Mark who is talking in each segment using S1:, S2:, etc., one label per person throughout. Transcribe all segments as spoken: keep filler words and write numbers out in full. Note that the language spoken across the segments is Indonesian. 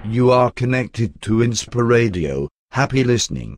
S1: You are connected to Inspiradio. Happy listening.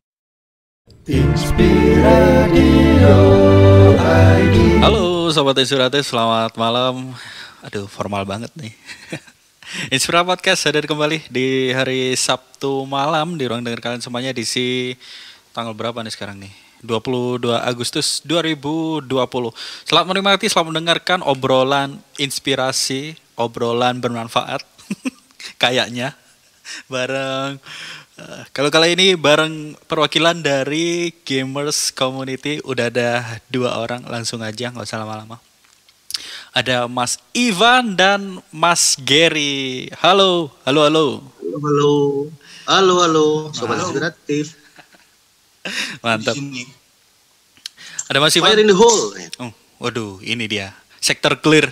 S2: Inspiradio I D.
S3: Halo Sobat Inspiratif, selamat malam. Aduh, formal banget nih. Inspira Podcast hadir kembali di hari Sabtu malam di ruang dengar kalian semuanya di si tanggal berapa nih sekarang nih? dua puluh dua Agustus dua ribu dua puluh. Selamat menikmati, selamat mendengarkan obrolan inspirasi, obrolan bermanfaat. Kayaknya bareng uh, kalau kali ini bareng perwakilan dari Gamers Community. Udah ada dua orang, langsung aja nggak usah lama-lama. Ada Mas Ivan dan Mas Gary. Halo, halo, halo.
S4: Halo, halo, halo, Sobat Inspiratif.
S3: Mantap. Ada Mas Ivan.
S4: Fire in the hole.
S3: Oh, waduh, ini dia. Sektor clear.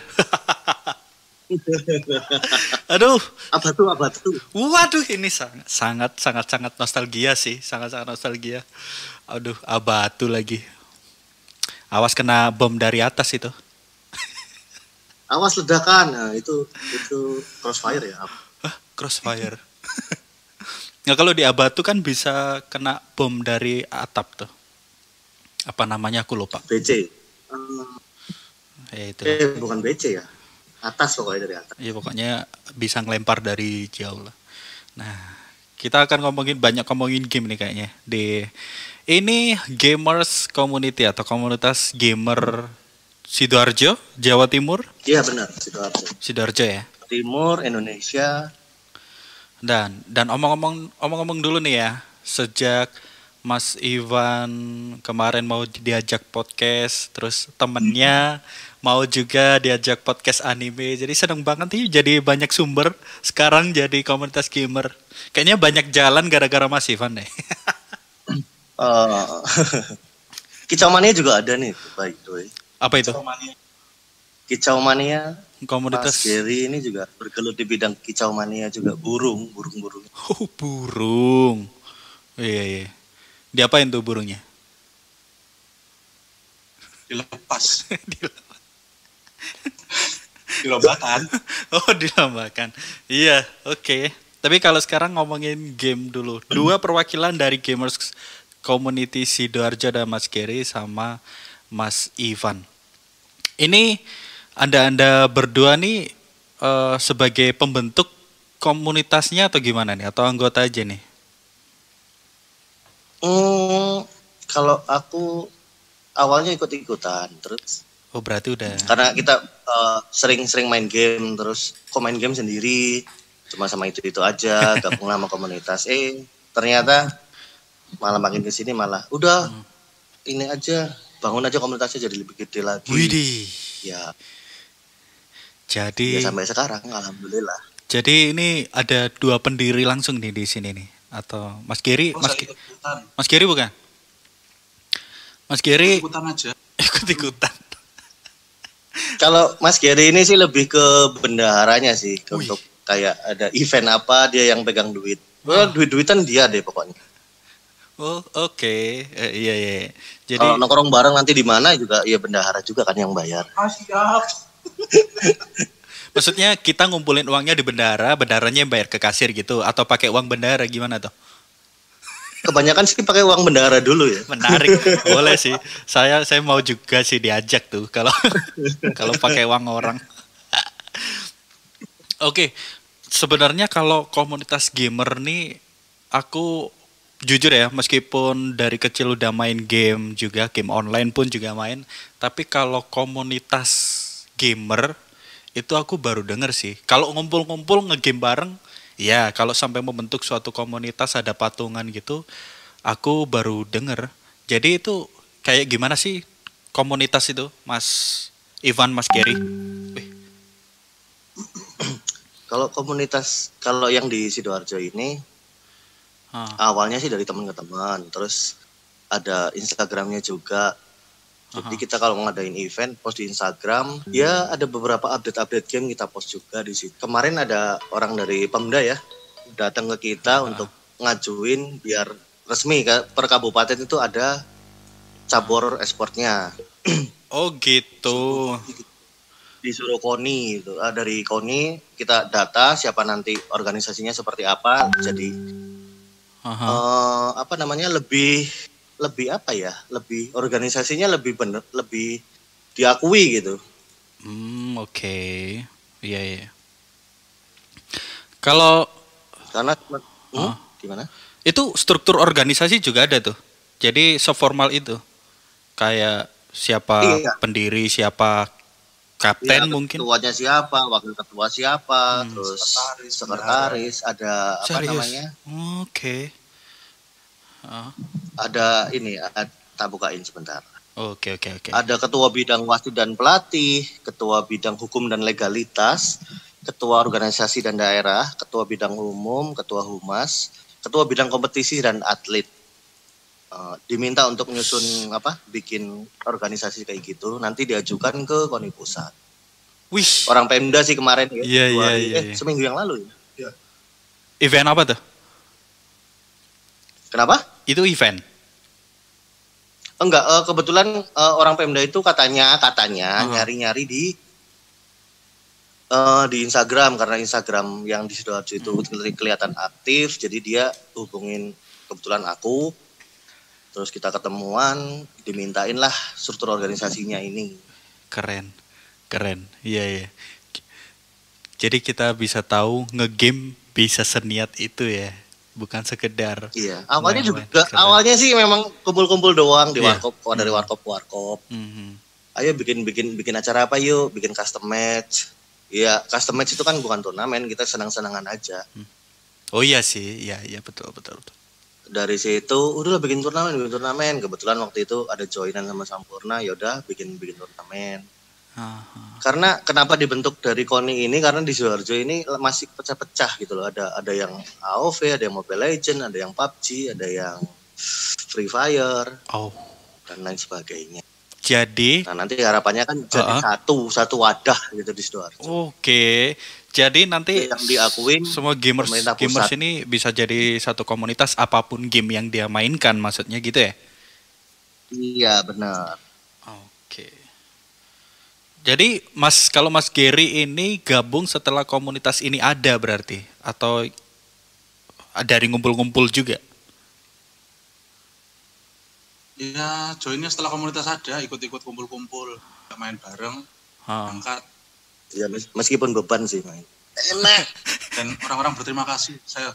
S3: Aduh.
S4: Apa tuh, apa tuh?
S3: Waduh, ini sangat, sangat, sangat, sangat nostalgia sih. Sangat, sangat nostalgia. Aduh, abatu lagi. Awas kena bom dari atas itu.
S4: Awas ledakan. Nah, itu itu crossfire ya.
S3: Hah, crossfire. Nah, kalau di Abatu kan bisa kena bom dari atap tuh. Apa namanya aku lupa.
S4: B C. Um,
S3: ya itu.
S4: Eh bukan B C ya. Atas pokoknya dari atas.
S3: Iya, pokoknya bisa ngelempar dari jauh lah. Nah, kita akan ngomongin banyak ngomongin game nih kayaknya. Di ini Gamers Community atau komunitas gamer Sidoarjo, Jawa Timur.
S4: Iya benar, Sidoarjo.
S3: Sidoarjo ya.
S4: Timur Indonesia.
S3: Dan dan omong-omong omong-omong dulu nih ya, sejak Mas Ivan kemarin mau diajak podcast, terus temennya mau juga diajak podcast anime, jadi seneng banget nih, jadi banyak sumber sekarang jadi komunitas gamer. Kayaknya banyak jalan gara-gara Mas Ivan deh.
S4: uh, Kicau Mania juga ada nih, baik tuh.
S3: Apa itu?
S4: Kicau Mania.
S3: Komunitas
S4: Mas Gary ini juga bergelut di bidang kicau mania juga, burung, burung-burung.
S3: Oh, burung. Iya, iya. Diapain tuh burungnya?
S5: Dilepas.
S3: Dilepas.
S5: Dilombakan.
S3: Oh, dilombakan. Iya, oke. Okay. Tapi kalau sekarang ngomongin game dulu. Dua perwakilan dari Gamers Community Sidoarjo dan Mas Gary sama Mas Ivan. Ini Anda-anda berdua nih uh, sebagai pembentuk komunitasnya atau gimana nih? Atau anggota aja nih?
S4: Hmm, kalau aku awalnya ikut-ikutan, terus.
S3: Oh, berarti udah.
S4: Karena kita uh, sering-sering main game, terus kok main game sendiri, cuma sama itu-itu aja, gabung sama komunitas. Eh, ternyata malah makin kesini malah, udah hmm. ini aja, bangun aja komunitasnya jadi lebih gede lagi.
S3: Widih.
S4: Ya.
S3: Jadi
S4: ya sampai sekarang alhamdulillah.
S3: Jadi ini ada dua pendiri langsung nih di sini nih, atau Mas Gary,
S5: oh,
S3: Mas G- Mas Gary bukan? Mas Gary
S5: ikutan aja.
S3: Ikut-ikutan.
S4: Kalau Mas Gary ini sih lebih ke bendaharanya sih. Wih. Untuk kayak ada event apa dia yang pegang duit. Oh, duit-duitan dia deh pokoknya.
S3: Oh, oke. Okay. Eh, iya iya. Jadi
S4: kalau nongkrong bareng nanti di mana juga ya bendahara juga kan yang bayar.
S5: Ah, siap.
S3: Maksudnya kita ngumpulin uangnya di bendahara, bendaharanya yang bayar ke kasir gitu, atau pakai uang bendahara gimana tuh?
S4: Kebanyakan sih pakai uang bendahara dulu ya.
S3: Menarik, boleh sih. Saya saya mau juga sih diajak tuh kalau kalau pakai uang orang. Oke, sebenarnya kalau komunitas gamer nih, aku jujur ya, meskipun dari kecil udah main game juga, game online pun juga main, tapi kalau komunitas gamer itu aku baru denger sih. Kalau ngumpul-ngumpul ngegame bareng, ya kalau sampai membentuk suatu komunitas ada patungan gitu, aku baru denger. Jadi itu kayak gimana sih komunitas itu, Mas Ivan, Mas Gary?
S4: Kalau komunitas, kalau yang di Sidoarjo ini, hmm. awalnya sih dari teman ke teman, terus ada Instagramnya juga. Jadi kita kalau ngadain event, post di Instagram, hmm. ya ada beberapa update-update game kita post juga di situ. Kemarin ada orang dari Pemda ya, datang ke kita hmm. untuk ngajuin biar resmi per kabupaten itu ada cabur e-sportnya.
S3: Oh gitu.
S4: disuruh KONI itu. Ah, dari KONI kita data siapa nanti organisasinya seperti apa. Jadi uh, apa namanya lebih lebih apa ya? Lebih organisasinya lebih bener, lebih diakui gitu.
S3: Hmm, oke. Okay. Iya, iya. Kalau
S4: karena hmm, huh? gimana?
S3: Itu struktur organisasi juga ada tuh. Jadi seformal itu. Kayak siapa iya. pendiri, siapa kapten ya, mungkin.
S4: Ketuanya siapa, wakil ketua siapa, hmm. terus sekretaris, sekretaris ada apa Serius? namanya?
S3: Oke. Okay. Uh.
S4: Ada ini, ada, tak bukain sebentar.
S3: Oke, okay, oke, okay, oke. Okay.
S4: Ada ketua bidang wasit dan pelatih, ketua bidang hukum dan legalitas, ketua organisasi dan daerah, ketua bidang umum, ketua humas, ketua bidang kompetisi dan atlet. Uh, diminta untuk menyusun apa bikin organisasi kayak gitu, nanti diajukan ke KONI pusat.
S3: Wih,
S4: orang Pemda sih kemarin ya.
S3: Iya, iya, iya,
S4: eh seminggu yang lalu ya.
S3: Event apa tuh?
S4: Kenapa?
S3: Itu event.
S4: Enggak, uh, kebetulan uh, orang Pemda itu katanya katanya uh-huh. nyari-nyari di uh, di Instagram, karena Instagram yang di Sidoarjo itu uh-huh. kelihatan aktif, jadi dia hubungin kebetulan aku. Terus kita ketemuan, dimintain lah struktur organisasinya ini.
S3: Keren, keren, iya iya. Jadi kita bisa tahu ngegame bisa seniat itu ya, bukan sekedar.
S4: Iya, awalnya juga, keren. awalnya sih memang kumpul-kumpul doang di warkop, yeah. dari warkop warkop. Mm-hmm. Ayo bikin bikin bikin acara apa yuk, bikin custom match. Iya, custom match itu kan bukan turnamen, kita senang-senangan aja.
S3: Oh iya sih, iya iya betul betul betul.
S4: Dari situ udahlah bikin turnamen, bikin turnamen. Kebetulan waktu itu ada joinan sama Sampurna, yaudah bikin bikin turnamen. Uh-huh. Karena kenapa dibentuk dari KONI ini? Karena di Sidoarjo ini masih pecah-pecah gitu loh. Ada ada yang A O V, ada yang Mobile Legends, ada yang P U B G, ada yang Free Fire,
S3: oh.
S4: dan lain sebagainya.
S3: Jadi,
S4: nah nanti harapannya kan uh-huh. jadi satu satu wadah gitu di Sidoarjo.
S3: Oke. Okay. Jadi nanti
S4: yang diakuin
S3: semua gamers gamers ini bisa jadi satu komunitas apapun game yang dia mainkan, maksudnya gitu ya?
S4: Iya benar.
S3: Oke. Jadi Mas kalau Mas Gary ini gabung setelah komunitas ini ada berarti, atau dari ngumpul-ngumpul juga?
S5: Iya, joinnya setelah komunitas ada, ikut-ikut kumpul-kumpul, main bareng, angkat.
S4: Ya meskipun beban sih main.
S5: Enak. Dan orang-orang berterima kasih saya.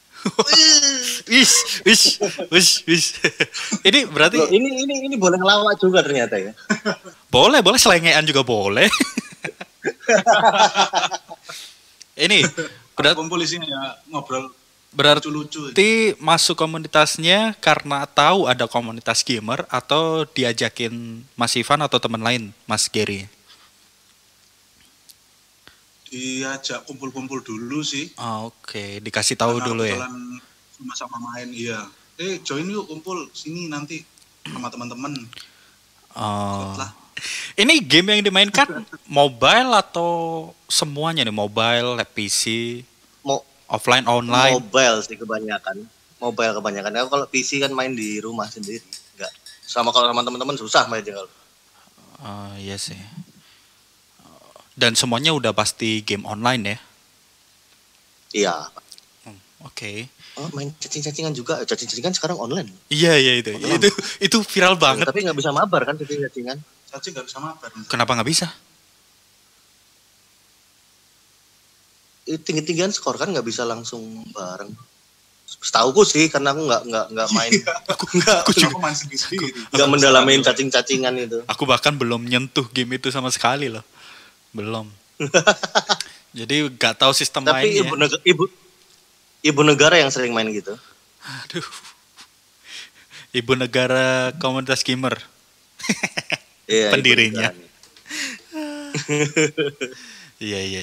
S3: Wis, wis, wis, wis. Ini berarti
S4: Loh, ini ini ini boleh ngelawak juga ternyata ya.
S3: Boleh, boleh selengean juga boleh. Ini
S5: berarti kumpul isinya ya ngobrol
S3: berarti
S5: lucu-lucu.
S3: Masuk komunitasnya karena tahu ada komunitas gamer atau diajakin Mas Ivan atau teman lain, Mas Gary?
S5: Diajak kumpul-kumpul dulu sih.
S3: Oh, oke, okay. Dikasih tahu karena dulu ya.
S5: Sama-sama main, iya. Eh, join yuk kumpul sini nanti sama teman-teman.
S3: Oh. Ini game yang dimainkan mobile atau semuanya nih, mobile, P C,
S4: Mo-
S3: offline, online?
S4: Mobile sih kebanyakan. Mobile kebanyakan. Kalau P C kan main di rumah sendiri, enggak. Sama kalau sama teman-teman susah main kalau.
S3: Oh, iya sih. Dan semuanya udah pasti game online ya?
S4: Iya.
S3: Hmm, Oke. Okay.
S4: Oh, main cacing-cacingan juga. Cacing-cacingan sekarang online.
S3: Iya, iya itu. Online. Itu itu viral banget.
S4: Ya, tapi nggak bisa mabar kan cacing-cacingan?
S5: Cacing nggak bisa mabar.
S3: Kenapa nggak bisa?
S4: Tinggi-tinggian skor kan nggak bisa langsung bareng. Setauku sih, karena aku nggak nggak nggak main.
S3: aku nggak. Aku juga
S5: main sendiri.
S4: Nggak mendalamin cacing-cacingan itu.
S3: Aku bahkan belum nyentuh game itu sama sekali loh. Belum. Jadi gak tahu sistem
S4: Tapi
S3: mainnya. Tapi
S4: ibu, neg- ibu ibu negara yang sering main gitu.
S3: Aduh. Ibu negara komunitas gamer.
S4: Iya,
S3: pendirinya. Iya iya.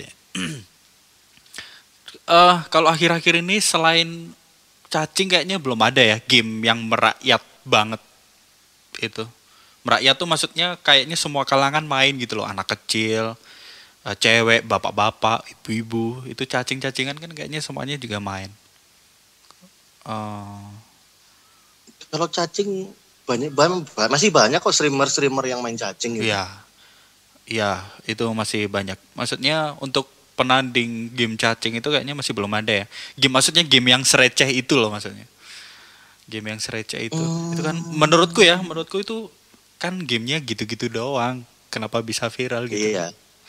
S3: uh, kalau akhir-akhir ini selain cacing kayaknya belum ada ya game yang merakyat banget itu. Merakyat tuh maksudnya kayaknya semua kalangan main gitu loh, anak kecil, cewek, bapak-bapak, ibu-ibu, itu cacing-cacingan kan kayaknya semuanya juga main. Uh...
S4: Kalau cacing banyak, banyak masih banyak kok streamer-streamer yang main cacing gitu.
S3: Iya. ya itu masih banyak. Maksudnya untuk penanding game cacing itu kayaknya masih belum ada ya. Game maksudnya game yang sereceh itu loh maksudnya. Game yang sereceh itu. Hmm. Itu kan menurutku ya, menurutku itu kan gamenya gitu-gitu doang. Kenapa bisa viral gitu?
S4: Iya.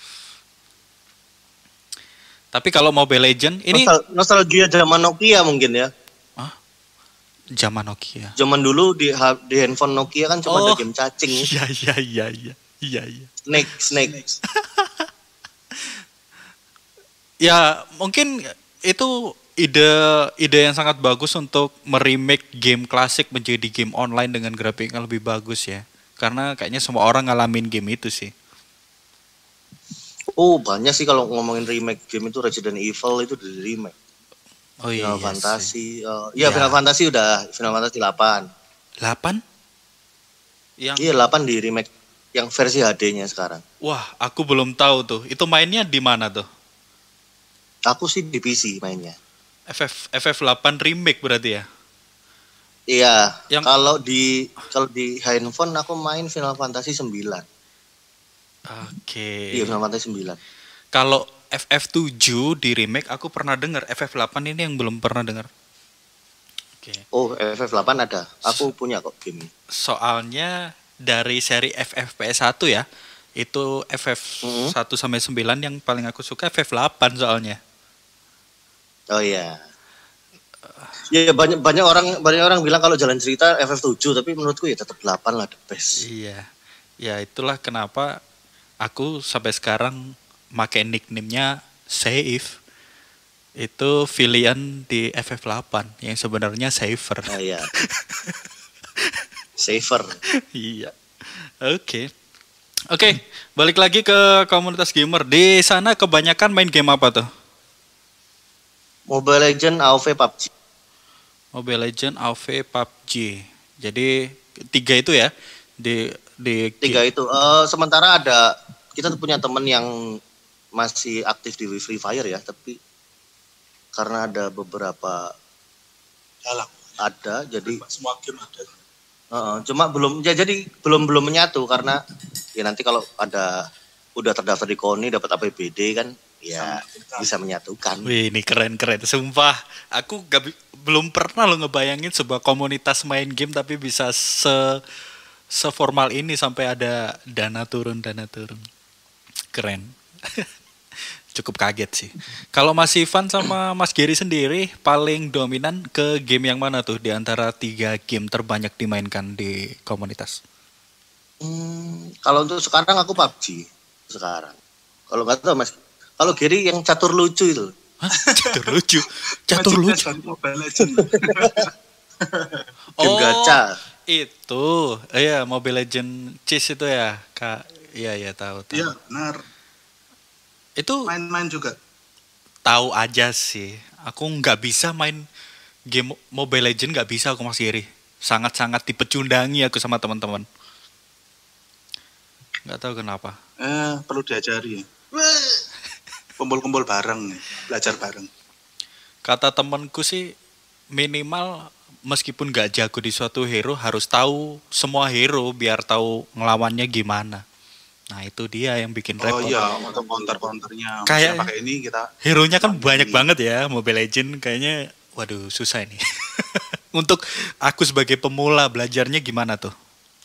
S3: Tapi kalau Mobile Legend ini
S4: Nostal- nostalgia zaman Nokia mungkin ya.
S3: Hah? Zaman Nokia.
S4: Zaman dulu di di handphone Nokia kan cuma oh, ada game cacing.
S3: Iya iya iya iya. Iya iya.
S4: Snake Snake.
S3: Ya, mungkin itu ide ide yang sangat bagus untuk meremake game klasik menjadi game online dengan grafik yang lebih bagus ya. Karena kayaknya semua orang ngalamin game itu sih.
S4: Oh, banyak sih kalau ngomongin remake game itu Resident Evil itu di remake.
S3: Oh iya.
S4: Final Fantasy. Uh, ya, ya, Final Fantasy udah Final Fantasy delapan.
S3: delapan?
S4: Yang Iya, delapan di remake yang versi H D-nya sekarang.
S3: Wah, aku belum tahu tuh. Itu mainnya di mana tuh?
S4: Aku sih di P C mainnya.
S3: F F F F delapan remake berarti ya?
S4: Iya. Yang... Kalau di kalau di handphone aku main Final Fantasy sembilan.
S3: Oke. Okay.
S4: Iya, Final Fantasy sembilan.
S3: Kalau F F tujuh di remake aku pernah dengar. F F delapan ini yang belum pernah dengar. Oke. Okay.
S4: Oh, F F delapan ada. Aku so, punya kok game.
S3: Soalnya dari seri F F P S satu ya, itu F F mm-hmm. satu sampai sembilan yang paling aku suka F F delapan soalnya.
S4: Oh iya. Ya banyak banyak orang banyak orang bilang kalau jalan cerita F F tujuh, tapi menurutku ya tetap delapan lah the best.
S3: Iya. Ya itulah kenapa aku sampai sekarang pakai nickname-nya Saif. Itu pilihan di F F delapan yang sebenarnya Saver.
S4: Oh iya. Saver.
S3: Iya. Oke. Okay. Oke, okay, balik lagi ke komunitas gamer. Di sana kebanyakan main game apa tuh?
S4: Mobile Legend, A O V, P U B G.
S3: Mobile Legend, A O V, P U B G. Jadi tiga itu ya di di
S4: tiga itu. Uh, sementara ada kita punya teman yang masih aktif di Free Fire ya, tapi karena ada beberapa
S5: Yalah.
S4: ada jadi
S5: semua game ada.
S4: Uh, cuma belum ya jadi belum belum menyatu karena ya nanti kalau ada udah terdaftar di KONI dapat A P B D kan ya bisa menyatukan.
S3: Wih, ini keren-keren. Sumpah, aku gak, belum pernah lo ngebayangin sebuah komunitas main game tapi bisa se seformal ini sampai ada dana turun dana turun. Keren. Cukup kaget sih. Kalau Mas Ivan sama Mas Gary sendiri paling dominan ke game yang mana tuh di antara tiga game terbanyak dimainkan di komunitas?
S4: Hmm, kalau untuk sekarang aku P U B G sekarang. Kalau nggak tahu Mas. Kalau Gary yang catur lucu itu.
S3: Hah? Catur lucu? Catur lucu?
S4: Game
S3: oh,
S4: gacha.
S3: Itu. Iya, Mobile Legend Cheese itu ya, Kak. Iya, iya tahu, tahu.
S5: Iya, benar.
S3: Itu
S5: main-main juga.
S3: Tahu aja sih. Aku nggak bisa main game Mobile Legend, nggak bisa aku Mas Gary. Sangat-sangat dipecundangi aku sama teman-teman. Nggak tahu kenapa.
S5: Eh, perlu diajari. Kumpul-kumpul bareng, belajar bareng.
S3: Kata temanku sih minimal meskipun gak jago di suatu hero harus tahu semua hero biar tahu ngelawannya gimana. Nah itu dia yang bikin repot.
S5: Oh iya, untuk counter-counternya.
S3: Kayak
S5: pakai ini kita.
S3: Hero-nya kan banyak ini. Banget ya Mobile Legend kayaknya. Waduh susah ini. Untuk aku sebagai pemula belajarnya gimana tuh?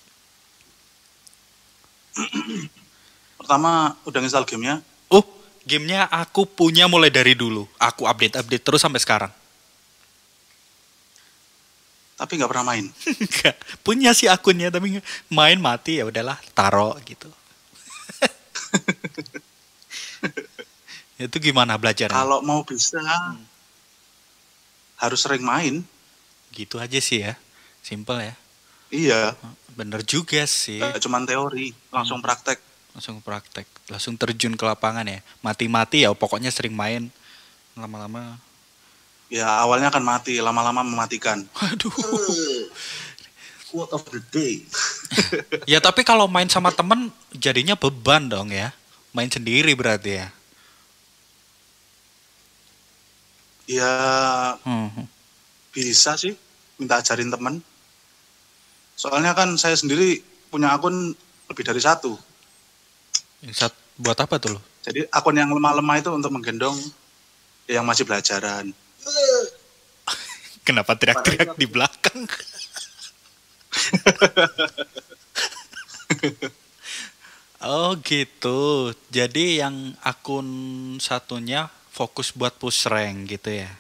S5: Pertama udah install gamenya.
S3: Oh, gamenya aku punya mulai dari dulu. Aku update-update terus sampai sekarang.
S5: Tapi nggak pernah main.
S3: Enggak, punya sih akunnya tapi main mati ya udahlah, taruh gitu. Itu gimana belajarnya?
S5: Kalau mau bisa hmm. harus sering main.
S3: Gitu aja sih ya, simple ya.
S5: Iya.
S3: Bener juga sih.
S5: Gak cuman teori, langsung hmm. praktek.
S3: Langsung praktek, langsung terjun ke lapangan ya. Mati-mati ya, pokoknya sering main. Lama-lama.
S5: Ya awalnya kan mati, lama-lama mematikan.
S3: Aduh.
S4: Quote of the day.
S3: Ya tapi kalau main sama temen jadinya beban dong ya. Main sendiri berarti ya.
S5: Ya
S3: hmm.
S5: bisa sih minta ajarin temen. Soalnya kan saya sendiri punya akun lebih dari satu.
S3: Yang sat buat apa tuh lo?
S5: Jadi akun yang lemah-lemah itu untuk menggendong yang masih belajaran.
S3: Kenapa teriak-teriak di belakang? Oh gitu. Jadi yang akun satunya fokus buat push rank gitu ya?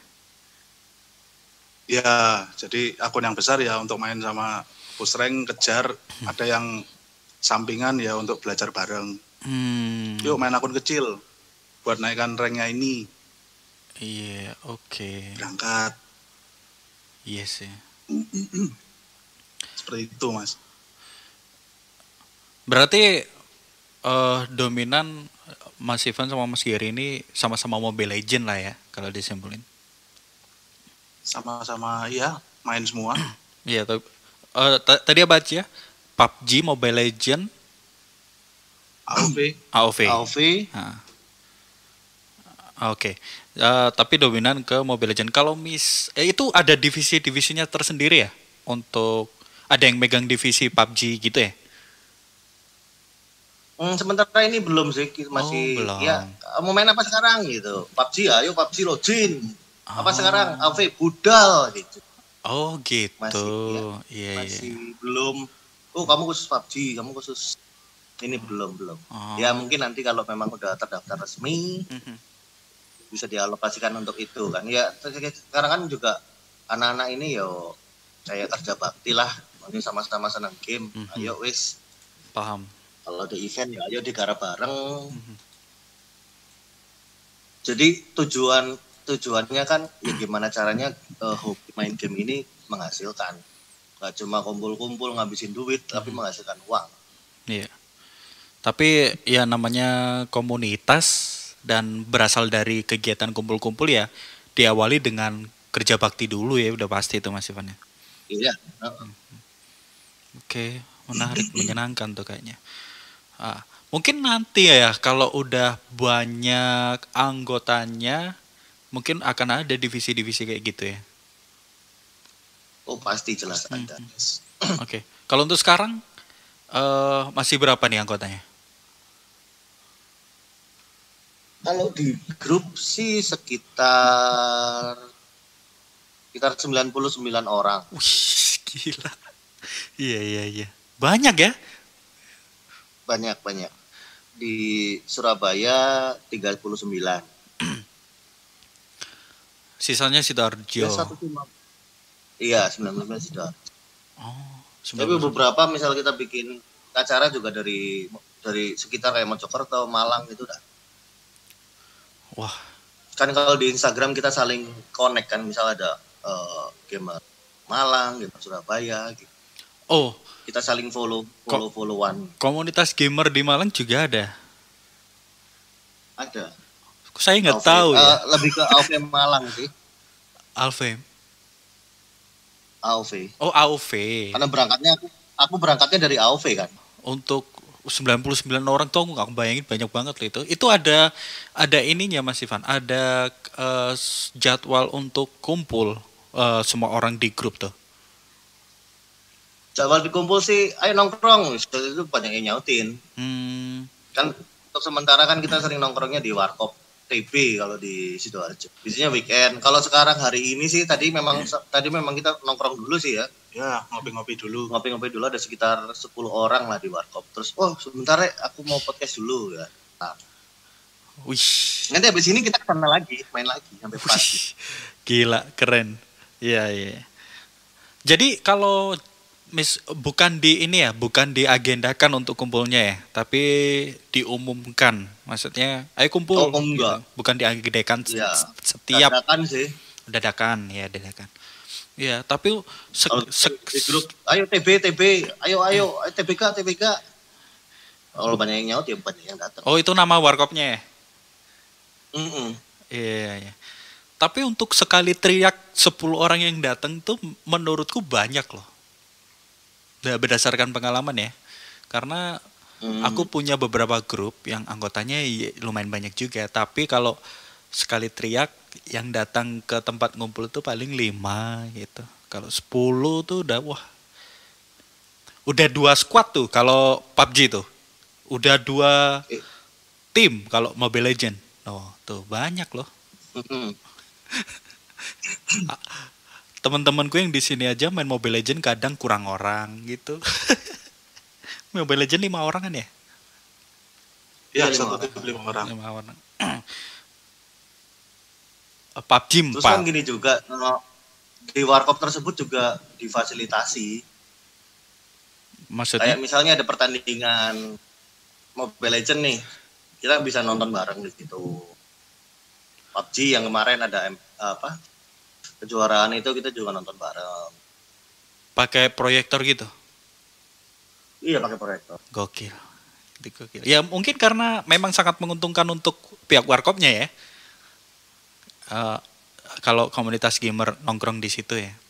S5: Ya, jadi akun yang besar ya untuk main sama push rank, kejar. Hmm. Ada yang sampingan ya untuk belajar bareng. Hmm. Yuk main akun kecil buat naikkan ranknya ini.
S3: Iya, yeah, oke. Okay.
S5: Berangkat.
S3: Iya yes, sih.
S5: Seperti itu, Mas.
S3: Berarti uh, dominan Mas Ivan sama Mas Gary ini sama-sama Mobile Legend lah ya, kalau disimpulin.
S5: Sama-sama ya, main semua.
S3: Iya, t- uh, t- tadi apa aja? P U B G, Mobile Legend,
S5: A O V.
S3: A O V.
S4: A O V.
S3: Nah. Oke, okay. uh, tapi dominan ke Mobile Legend. Kalau mis, eh, itu ada divisi-divisinya tersendiri ya? Untuk ada yang megang divisi P U B G gitu ya?
S4: Hmm, sementara ini belum sih, masih oh, belum. Ya mau main apa sekarang gitu. P U B G ayo P U B G login. Oh. Apa sekarang A O V budal gitu.
S3: Oh gitu.
S4: Masih ya,
S3: yeah,
S4: masih
S3: yeah.
S4: belum. Oh kamu khusus P U B G, kamu khusus ini belum belum. Oh. Ya mungkin nanti kalau memang udah terdaftar resmi. Mm-hmm. Bisa dialokasikan untuk itu kan ya. Sekarang kan juga anak-anak ini yo kayak kerja bakti lah, ini sama-sama senang game. Mm-hmm. Ayo wis
S3: paham,
S4: kalau ada event ya ayo digarap bareng. Mm-hmm. Jadi tujuan tujuannya kan ya gimana caranya uh, hobi main game ini menghasilkan, gak cuma kumpul-kumpul ngabisin duit, mm-hmm. tapi menghasilkan uang.
S3: Iya, yeah. Tapi ya namanya komunitas dan berasal dari kegiatan kumpul-kumpul ya diawali dengan kerja bakti dulu ya, udah pasti itu Mas Ivan ya.
S4: Iya.
S3: Uh-uh. Oke, menarik, menyenangkan tuh kayaknya. Ah, mungkin nanti ya kalau udah banyak anggotanya mungkin akan ada divisi-divisi kayak gitu ya.
S4: Oh pasti jelas hmm. ada.
S3: Oke, okay. Kalau untuk sekarang uh, masih berapa nih anggotanya?
S4: Kalau di grup sih sekitar sekitar sembilan puluh sembilan orang.
S3: Wih, gila. Iya, iya, iya. Banyak ya?
S4: Banyak, banyak. Di Surabaya tiga puluh sembilan.
S3: Sisanya Sidoarjo.
S4: Ya, satu cuma. Iya, sembilan puluh sembilan Sidoarjo.
S3: Oh,
S4: tapi beberapa misal kita bikin acara juga dari dari sekitar kayak Mojokerto, Malang itu udah.
S3: Wah,
S4: kan kalau di Instagram kita saling connect kan, misal ada uh, gamer Malang, gamer Surabaya gitu.
S3: Oh,
S4: kita saling follow, follow followan.
S3: Komunitas gamer di Malang juga ada.
S4: Ada.
S3: Saya nggak tahu uh, ya.
S4: Lebih ke A O V Malang sih.
S3: A O V.
S4: A O V.
S3: Oh, A O V.
S4: Karena berangkatnya aku, aku berangkatnya dari A O V kan.
S3: Untuk sembilan puluh sembilan orang tuh aku gak bayangin banyak banget loh itu. Itu ada ada ininya Mas Ivan, ada uh, jadwal untuk kumpul uh, semua orang di grup tuh.
S4: Jadwal dikumpul sih, ayo nongkrong, itu banyak yang nyautin. Hmm. Kan untuk sementara kan kita sering nongkrongnya di Warkop T B kalau di Sidoarjo. Biasanya weekend. Kalau sekarang hari ini sih tadi memang hmm. tadi memang kita nongkrong dulu sih ya.
S5: Ya, ngopi-ngopi dulu.
S4: Ngopi-ngopi dulu ada sekitar sepuluh orang lah di Warkop. Terus, oh sebentar ya, aku mau podcast dulu ya. Nah.
S3: Wih.
S4: Nanti habis ini kita kesana lagi, main lagi sampai pagi.
S3: Gila, keren. Iya, iya. Jadi kalau mis bukan di ini ya, bukan diagendakan untuk kumpulnya ya, tapi diumumkan. Maksudnya, ayo kumpul.
S4: Oh, enggak.
S3: Gitu. Bukan diagendakan
S4: ya,
S3: setiap.
S4: Dadakan sih.
S3: Dadakan, ya dadakan. Ya, tapi se- se-
S4: di grup, ayo T B, T B, ayo, ayo, T B K, T B K. Kalau banyak yang nyaut ya banyak yang datang.
S3: Oh, itu nama warkopnya ya?
S4: Mm-mm.
S3: Iya, iya. Tapi untuk sekali teriak sepuluh orang yang datang tuh menurutku banyak loh. Berdasarkan pengalaman ya. Karena mm. aku punya beberapa grup yang anggotanya lumayan banyak juga. Tapi kalau sekali teriak yang datang ke tempat ngumpul itu paling lima gitu. Kalau sepuluh tuh udah wah. Udah dua squad tuh kalau P U B G tuh. Udah dua
S4: Eh.
S3: tim kalau Mobile Legend. Oh, tuh banyak loh.
S4: Mm-mm.
S3: Teman-temanku yang di sini aja main Mobile Legend kadang kurang orang gitu. Mobile Legend lima orang kan ya?
S5: Iya,
S4: Iya, lima
S5: satu
S4: orang.
S5: tim lima orang.
S3: Lima orang. P U B G
S4: Terus kan
S3: empat.
S4: gini juga, eh, di warkop tersebut juga difasilitasi.
S3: Maksudnya?
S4: Kayak misalnya ada pertandingan Mobile Legend nih, kita bisa nonton bareng di situ. P U B G yang kemarin ada em- apa kejuaraan itu kita juga nonton bareng.
S3: Pakai proyektor gitu.
S4: Iya pakai proyektor.
S3: Gokil. Itu gokil. Ya mungkin karena memang sangat menguntungkan untuk pihak warkopnya ya. Eh, kalau komunitas gamer nongkrong di situ ya.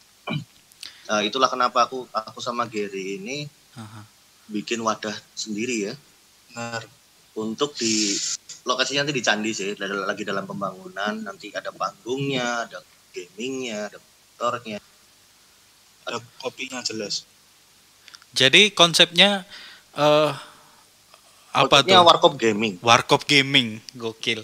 S4: Nah, itulah kenapa aku aku sama Gary ini
S3: Aha.
S4: bikin wadah sendiri ya
S5: Benar.
S4: untuk di lokasinya nanti di Candi sih, lagi dalam pembangunan, nanti ada panggungnya, ada gamingnya, ada motornya.
S5: Ada kopinya jelas.
S3: Jadi konsepnya eh apa
S4: Konsepnya
S3: tuh?
S4: warkop gaming.
S3: Warkop gaming, gokil.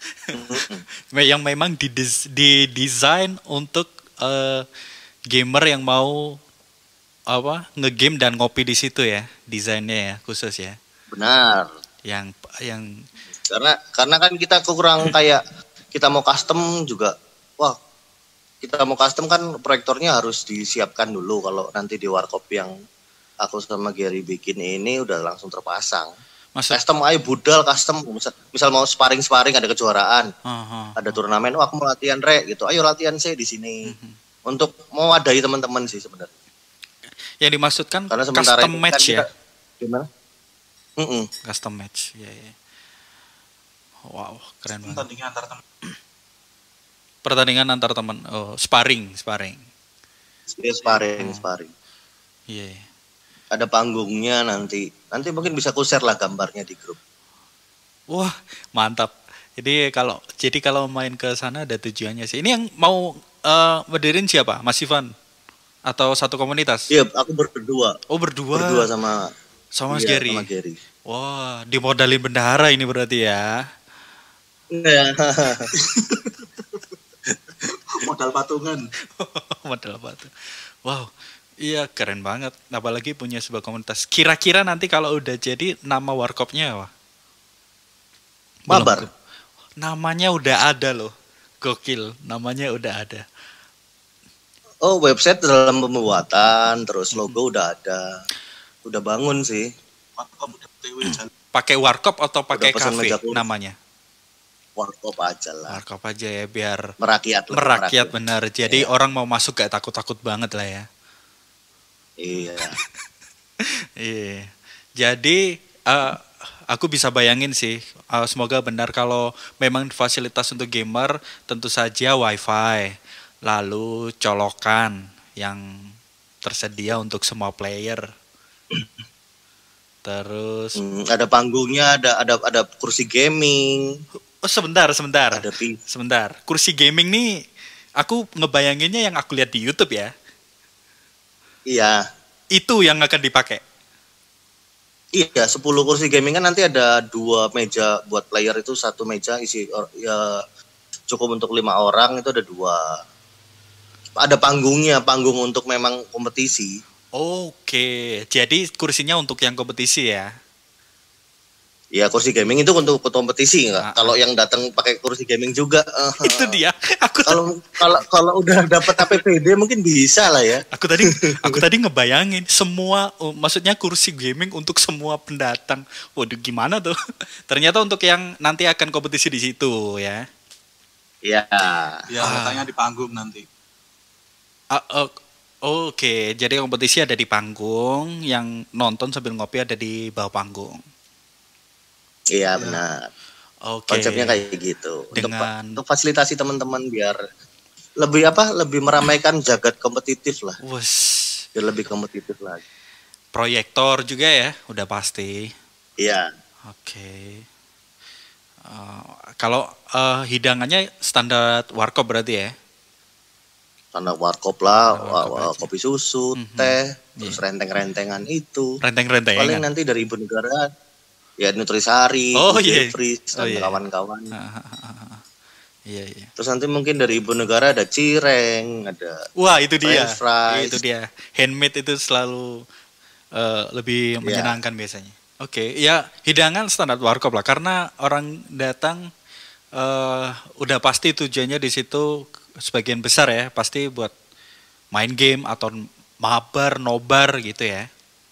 S3: Yang memang dides- didesain untuk eh, gamer yang mau apa ngegame dan ngopi di situ ya, desainnya ya khusus ya.
S4: Benar.
S3: Yang yang
S4: Karena karena kan kita kurang kayak kita mau custom juga. Wah, kita mau custom kan proyektornya harus disiapkan dulu kalau nanti di warkop yang aku sama Gary bikin ini udah langsung terpasang.
S3: maksud
S4: Custom ayo budal custom misal, misal mau sparring-sparring ada kejuaraan,
S3: Aha.
S4: ada turnamen, wah aku mau latihan re gitu. Ayo latihan sih di sini. Untuk mewadahi teman-teman sih sebenarnya.
S3: Yang dimaksudkan
S4: Karena sementara
S3: custom
S4: ini
S3: match
S4: kan
S3: ya.
S4: kita- Gimana? Mm-mm.
S3: Custom match. Ya, ya. Wow, keren banget.
S5: Pertandingan antar teman.
S3: Pertandingan antar teman. Oh, sparring, sparring.
S4: Dia sparring, sparring.
S3: Iya. Yeah.
S4: Ada panggungnya nanti. Nanti mungkin bisa ku share lah gambarnya di grup.
S3: Wah, mantap. Jadi kalau jadi kalau main ke sana ada tujuannya sih. Ini yang mau eh, berdiriin siapa? Mas Ivan atau satu komunitas?
S4: Iya, aku berdua.
S3: Oh, berdua.
S4: Berdua sama
S3: Sama Mas
S4: iya,
S3: Gary.
S4: sama Gary.
S3: Wah, dimodalin bendahara ini berarti ya.
S4: Iya.
S5: Modal patungan.
S3: Modal apa tuh? Wow, iya keren banget. Apalagi punya sebuah komunitas. Kira-kira nanti kalau udah jadi nama warkopnya apa? Belum.
S4: Mabar.
S3: Namanya udah ada loh. Gokil, namanya udah ada.
S4: Oh, website dalam pembuatan, terus logo udah ada. Udah bangun sih.
S5: Warkop udah T W jalan.
S3: Pakai warkop atau pakai
S4: pesan
S3: kafe
S4: meja kursi.
S3: namanya?
S4: Warkop aja lah.
S3: Warkop aja ya biar
S4: Merakyat lah.
S3: merakyat benar. Jadi
S4: Iya.
S3: orang mau masuk gak takut-takut banget lah ya.
S4: Iya.
S3: Iya. Jadi eh, aku bisa bayangin sih. eh, semoga benar kalau memang fasilitas untuk gamer tentu saja wifi, lalu colokan yang tersedia untuk semua player. Terus
S4: Hmm, ada panggungnya, ada ada ada kursi gaming,
S3: oh sebentar sebentar
S4: ada pi-
S3: sebentar kursi gaming nih aku ngebayanginnya yang aku lihat di YouTube ya.
S4: Iya.
S3: Itu yang akan dipakai.
S4: Iya, sepuluh kursi gaming kan nanti ada dua meja buat player itu, satu meja isi or- ya cukup untuk lima orang, itu ada dua. Ada panggungnya, panggung untuk memang kompetisi.
S3: Oke, jadi kursinya untuk yang kompetisi ya.
S4: Ya kursi gaming itu untuk kompetisi nggak?
S3: Ah,
S4: Kalau yang datang pakai kursi gaming juga. eh,
S3: Itu dia. Aku
S4: Kalau kalau kalau udah dapat A P P D mungkin bisa lah ya.
S3: aku tadi aku tadi ngebayangin semua oh, maksudnya kursi gaming untuk semua pendatang. Waduh gimana tuh? Ternyata untuk yang nanti akan kompetisi di situ ya.
S4: Ya.
S5: Ya,
S3: Ah.
S5: letaknya di panggung nanti.
S3: Ah, oh, Oke, jadi kompetisi ada di panggung, yang nonton sambil ngopi ada di bawah panggung.
S4: Iya benar.
S3: Oke.
S4: Konsepnya kayak gitu. Untuk,
S3: Dengan-
S4: untuk fasilitasi teman-teman biar lebih apa? Lebih meramaikan jagat kompetitif lah.
S3: Wes,
S4: Biar lebih kompetitif lagi.
S3: proyektor juga ya, udah pasti.
S4: Iya.
S3: Oke. Eh, kalau eh, hidangannya standar warkop berarti ya?
S4: Karena warkop lah,
S3: Warkop
S4: wa- wa-
S3: aja.
S4: kopi susu,
S3: Mhm.
S4: teh, terus
S3: Iya.
S4: renteng-rentengan itu.
S3: Renteng-rentengan.
S4: Paling nanti dari ibu negara ya Nutrisari,
S3: oh, iya.
S4: Freeze dan
S3: oh, iya.
S4: kawan-kawan.
S3: Iya, iya.
S4: Terus nanti mungkin dari ibu negara ada cireng, ada
S3: wah itu dia,
S4: fries.
S3: itu dia. Handmade itu selalu uh, lebih menyenangkan yeah. biasanya. Oke, okay. ya hidangan standar warkop lah, karena orang datang uh, udah pasti tujuannya di situ sebagian besar ya, pasti buat main game atau mabar, nobar gitu ya.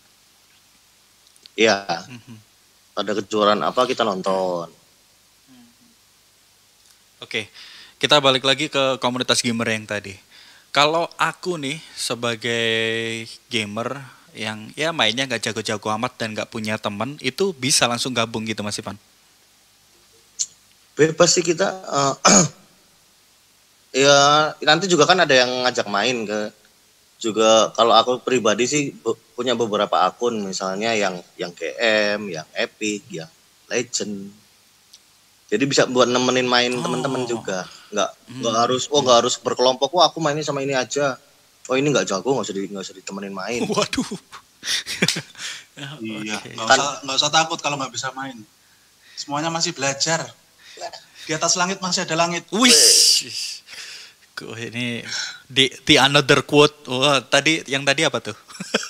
S4: Iya. Mm-hmm. Ada kejuaraan apa kita nonton.
S3: Oke, kita balik lagi ke komunitas gamer yang tadi. Kalau aku nih sebagai gamer yang ya mainnya nggak jago-jago amat dan nggak punya teman, itu bisa langsung gabung gitu Mas Ivan?
S4: Bebas sih kita. Uh, ya nanti juga kan ada yang ngajak main ke. Juga kalau aku pribadi sih punya beberapa akun, misalnya yang yang G M, yang Epic, yang Legend. Jadi bisa buat nemenin main oh. teman-teman juga, nggak hmm. nggak harus, oh nggak harus berkelompok, wah aku mainnya sama ini aja, oh ini nggak jago nggak usah di nggak usah ditemenin main.
S3: Waduh.
S5: Iya, nggak okay. usah nggak usah takut kalau nggak bisa main, semuanya masih belajar. Di atas langit masih ada langit.
S3: Wih, kok ini di the another quote, wah tadi yang tadi apa tuh?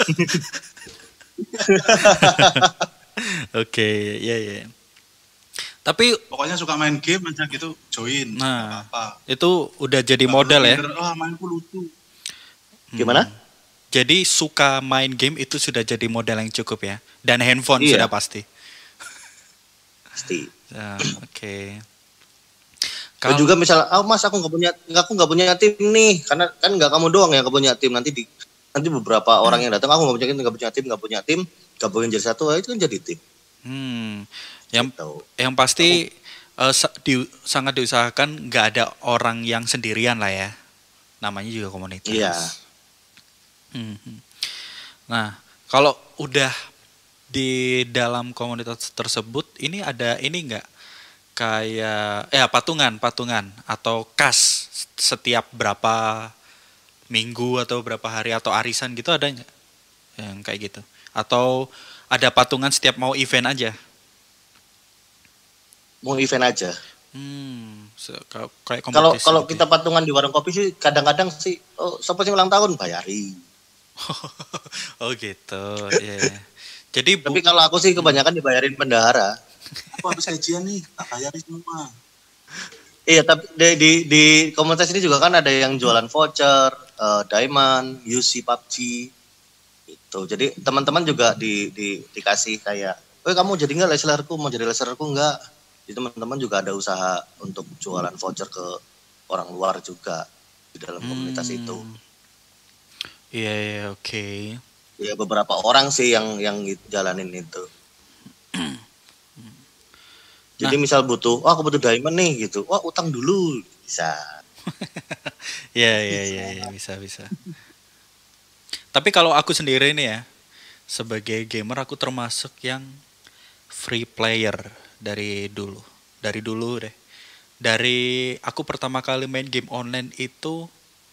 S3: Oke, okay, ya yeah, ya. Yeah. Tapi
S5: pokoknya suka main game aja gitu, join.
S3: Nah,
S5: apa.
S3: Itu udah jadi nah, modal ya.
S5: Oh, mainku lucu.
S4: Gimana?
S3: Hmm. Jadi suka main game itu sudah jadi modal yang cukup ya. Dan handphone iya. sudah pasti.
S4: Pasti.
S3: Nah, oke. Okay.
S4: Kalau juga misal, oh mas aku nggak punya, aku nggak punya tim nih, karena kan nggak kamu doang yang nggak punya tim, nanti di nanti beberapa hmm. orang yang datang, aku nggak punya tim, nggak punya tim, nggak punya tim, gabungin jadi satu, itu kan jadi tim.
S3: Hmm. Yang gitu. yang pasti uh, di, sangat diusahakan nggak ada orang yang sendirian lah ya, namanya juga komunitas.
S4: Iya.
S3: Hmm. Nah kalau udah di dalam komunitas tersebut ini ada ini nggak kayak ya patungan patungan atau kas setiap berapa minggu atau berapa hari atau arisan gitu, ada nggak yang kayak gitu, atau ada patungan setiap mau event aja?
S4: Mau event aja.
S3: Hmm, so, kayak
S4: kalau kalau
S3: gitu
S4: kita
S3: ya.
S4: Patungan di warung kopi sih kadang-kadang sih, oh siapa sih ulang tahun bayari.
S3: Oh gitu, ya. Yeah. Jadi
S4: tapi bu- kalau aku sih kebanyakan dibayarin bendahara.
S5: Aku habis gajian nih, tak bayarin semua.
S4: Iya, tapi di, di di komunitas ini juga kan ada yang jualan voucher, uh, diamond, U C P U B G, itu. Jadi teman-teman juga di, di dikasih kayak, oh kamu jadi nggak leselerku, mau jadi leselerku nggak? Jadi teman-teman juga ada usaha untuk jualan voucher ke orang luar juga di dalam komunitas hmm. itu.
S3: Iya, yeah, yeah, oke. Okay.
S4: Ya beberapa orang sih yang yang jalanin itu. Jadi nah. misal butuh, oh aku butuh diamond nih gitu, wah utang dulu bisa.
S3: Iya iya iya bisa bisa. Tapi kalau aku sendiri nih ya, sebagai gamer aku termasuk yang free player dari dulu, dari dulu deh. Dari aku pertama kali main game online itu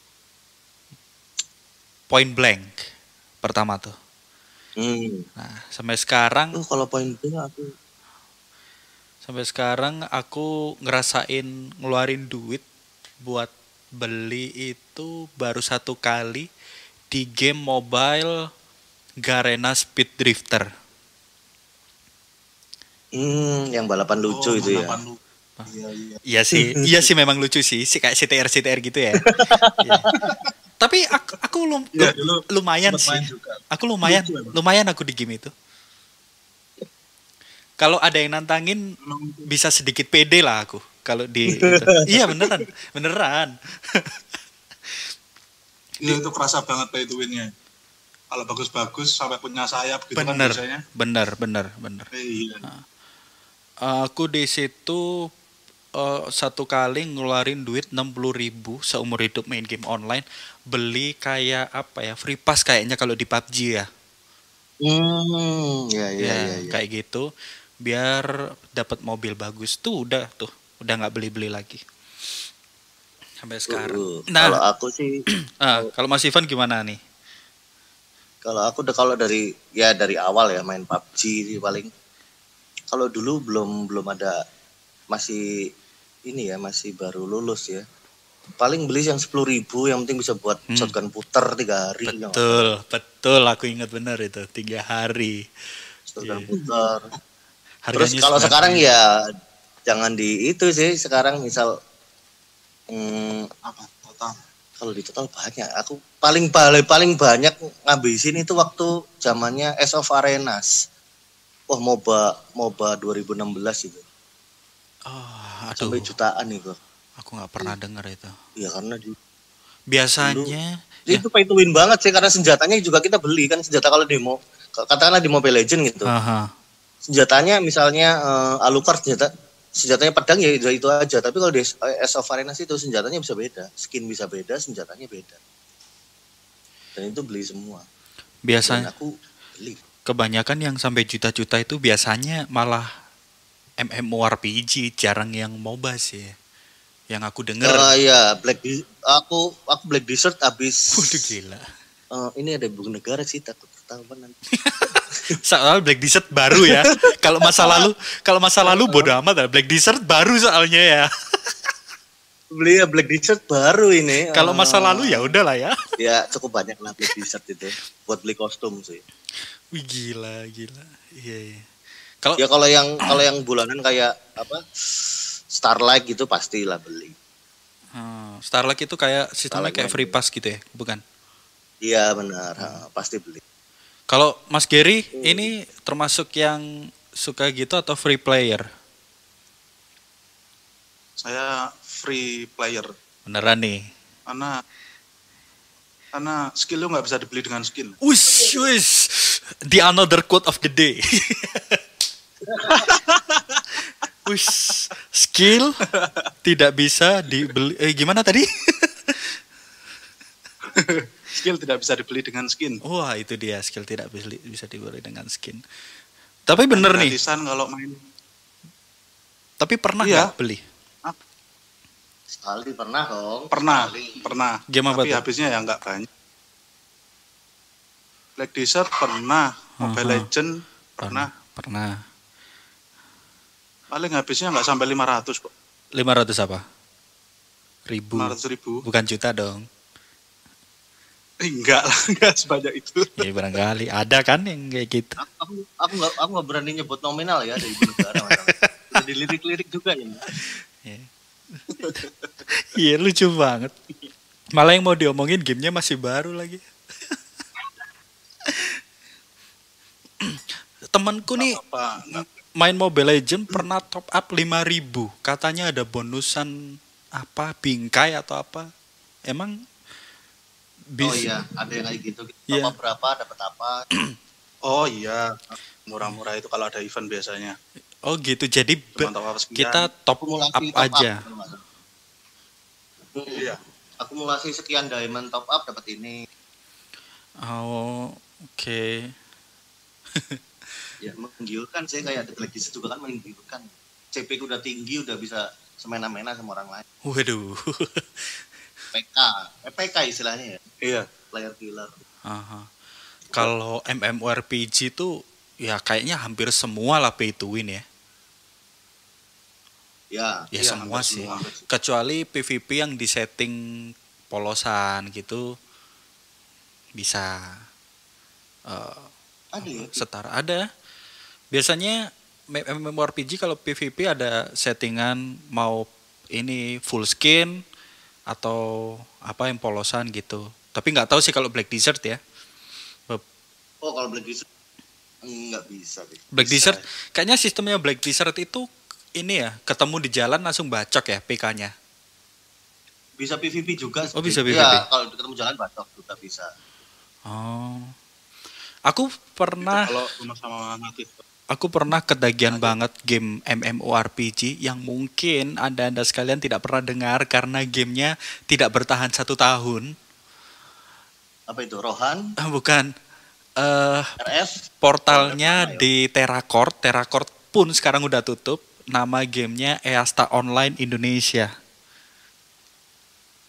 S3: Point Blank pertama tuh.
S4: Hmm.
S3: Nah sampai sekarang.
S4: Oh kalau Point Blank aku.
S3: Sampai sekarang aku ngerasain ngeluarin duit buat beli itu baru satu kali di game mobile Garena Speed Drifter.
S4: Hmm, yang balapan lucu oh, itu balapan ya. Lu-
S3: iya, iya. iya sih, iya sih memang lucu sih, sih kayak C T R C T R gitu ya. Iya. Tapi aku, aku lum, ya, lum, lumayan sih. Aku lumayan, lucu, lumayan aku di game itu. Kalau ada yang nantangin bisa sedikit pede lah aku. Kalau di itu. Iya beneran, beneran.
S5: Iya itu kerasa banget pay to win-nya. Kalau bagus-bagus sampai punya sayap gitu
S3: bener,
S5: kan biasanya.
S3: Bener, bener, bener.
S5: Eh, iya.
S3: Nah, aku di situ uh, satu kali ngeluarin duit enam puluh ribu seumur hidup main game online, beli kayak apa ya, free pass kayaknya kalau di P U B G ya.
S4: Hmm, ya, ya,
S3: ya,
S4: ya, ya.
S3: Kayak gitu, biar dapat mobil bagus tuh udah tuh, udah nggak beli-beli lagi sampai sekarang.
S4: Uh,
S3: nah,
S4: kalau aku sih,
S3: uh, kalau Mas Ivan gimana nih?
S4: Kalau aku udah kalau dari ya dari awal ya main P U B G paling kalau dulu belum belum ada, masih ini ya, masih baru lulus ya. Paling beli yang sepuluh ribu, yang penting bisa buat hmm. shotgun puter tiga hari.
S3: Betul, yang betul. Aku ingat benar itu, tiga hari.
S4: Shotgun yeah. puter. Terus kalau sekarang ya jangan di itu sih. Sekarang misal hmm, apa total? Kalau di total banyak. Aku paling paling paling banyak ngabisin itu waktu zamannya Ace of Arenas. Wah, MOBA MOBA dua ribu enam belas itu.
S3: Oh, aduh.
S4: Sampai jutaan itu.
S3: Aku nggak pernah dengar itu.
S4: Iya, karena di
S3: biasanya
S4: dulu, ya. Itu pay to win banget sih, karena senjatanya juga kita beli kan, senjata kalau demo katakanlah di Mobile Legends gitu.
S3: Aha.
S4: Senjatanya misalnya uh, Alucard, senjata senjatanya pedang ya itu aja, tapi kalau di Ace of Arenas itu senjatanya bisa beda, skin bisa beda, senjatanya beda. Dan itu beli semua.
S3: Biasanya
S4: dan aku beli.
S3: Kebanyakan yang sampai juta-juta itu biasanya malah MMORPG, jarang yang MOBA sih. Yang aku dengar.
S4: Uh, iya, Black Di- aku aku Black Desert habis.
S3: Waduh, gila.
S4: Uh, ini ada buku negara sih, takut ketahuan nanti.
S3: Soal Black Desert baru ya. Kalau masa lalu, kalau masa lalu bodo amat lah. Black Desert baru soalnya ya.
S4: Beli ya Black Desert baru ini.
S3: Kalau masa lalu ya udahlah ya.
S4: Ya cukup banyak lah Black Desert itu buat beli kostum sih.
S3: Wih, gila, gila. Iya, iya. Kalau
S4: ya kalau yang kalau yang bulanan kayak apa? Starlight gitu pastilah beli.
S3: Hmm, Starlight itu kayak sistemnya Starlight kayak free pass gitu ya, bukan?
S4: Iya benar, hmm. pasti beli.
S3: Kalau Mas Gary hmm. ini termasuk yang suka gitu atau free player?
S5: Saya free player.
S3: Beneran nih?
S5: Karena karena skill lu nggak bisa dibeli dengan skin.
S3: Wish, wish, the another quote of the day. Wish, skill tidak bisa dibeli. Eh gimana tadi?
S5: Skill tidak bisa dibeli dengan skin.
S3: Wah, itu dia, skill tidak bisa bisa dibeli dengan skin. Tapi bener nih.
S5: Kalau main.
S3: Tapi pernah nggak iya. beli?
S4: Sekali pernah dong.
S5: Pernah,
S4: Sekali.
S5: pernah.
S3: Game apa
S5: Tapi tuh? Habisnya ya nggak banyak. Black Desert pernah, Mobile uh-huh. Legends pernah.
S3: Pernah.
S5: Paling habisnya nggak sampai lima ratus kok.
S3: lima ratus apa? Ribu.
S5: lima ratus ribu.
S3: Bukan juta dong.
S5: Enggak lah, enggak sebanyak itu.
S3: Ya barangkali ada kan yang kayak gitu.
S4: Aku aku nggak aku nggak berani nyebut nominal ya dari negara. Di lirik-lirik juga ya.
S3: Iya, lucu banget. Malah yang mau diomongin gamenya masih baru lagi. Temanku nih apa, main Mobile Legends pernah top up lima ribu. Katanya ada bonusan apa, bingkai atau apa. Emang
S4: bis... Oh iya, ada yang kayak gitu.
S3: Yeah.
S4: Top up berapa, dapat apa.
S5: Oh iya, murah-murah itu kalau ada event biasanya.
S3: Oh gitu, jadi be-
S5: top
S3: kita top
S4: akumulasi
S3: up
S4: top
S3: aja.
S4: Up. Iya. Akumulasi sekian diamond top up dapat ini.
S3: Oh, oke. Okay.
S4: Ya menggiurkan sih, kayak ada lagi juga kan menggiurkan. C P udah tinggi, udah bisa semena-mena sama orang lain.
S3: Waduh.
S4: P K, eh, P K istilahnya ya.
S5: Iya.
S4: Player killer.
S3: Aha. Kalau MMORPG itu ya kayaknya hampir semua lah pay to win ya.
S4: Ya,
S3: ya
S4: iya,
S3: semua sih.
S4: Semua.
S3: Kecuali P V P yang disetting polosan gitu bisa uh,
S4: ada ya?
S3: setara ada. Biasanya MMORPG kalau P V P ada settingan mau ini full skin atau apa yang polosan gitu. Tapi nggak tahu sih kalau Black Desert ya.
S4: Oh kalau Black Desert nggak bisa deh.
S3: Black
S4: bisa.
S3: Desert kayaknya sistemnya Black Desert itu ini ya, ketemu di jalan langsung bacok ya P K-nya.
S4: Bisa P V P juga.
S3: Oh bisa P V P.
S4: Ya kalau ketemu jalan bacok juga bisa.
S3: Oh. Aku pernah
S5: kalau sama natif.
S3: Aku pernah ketagihan banget game MMORPG yang mungkin Anda-anda sekalian tidak pernah dengar karena gamenya tidak bertahan satu tahun.
S4: Apa itu, Rohan?
S3: Ah, bukan. Uh,
S4: R F?
S3: Portalnya di Terracord. Terracord pun sekarang udah tutup. Nama gamenya Easta Online Indonesia.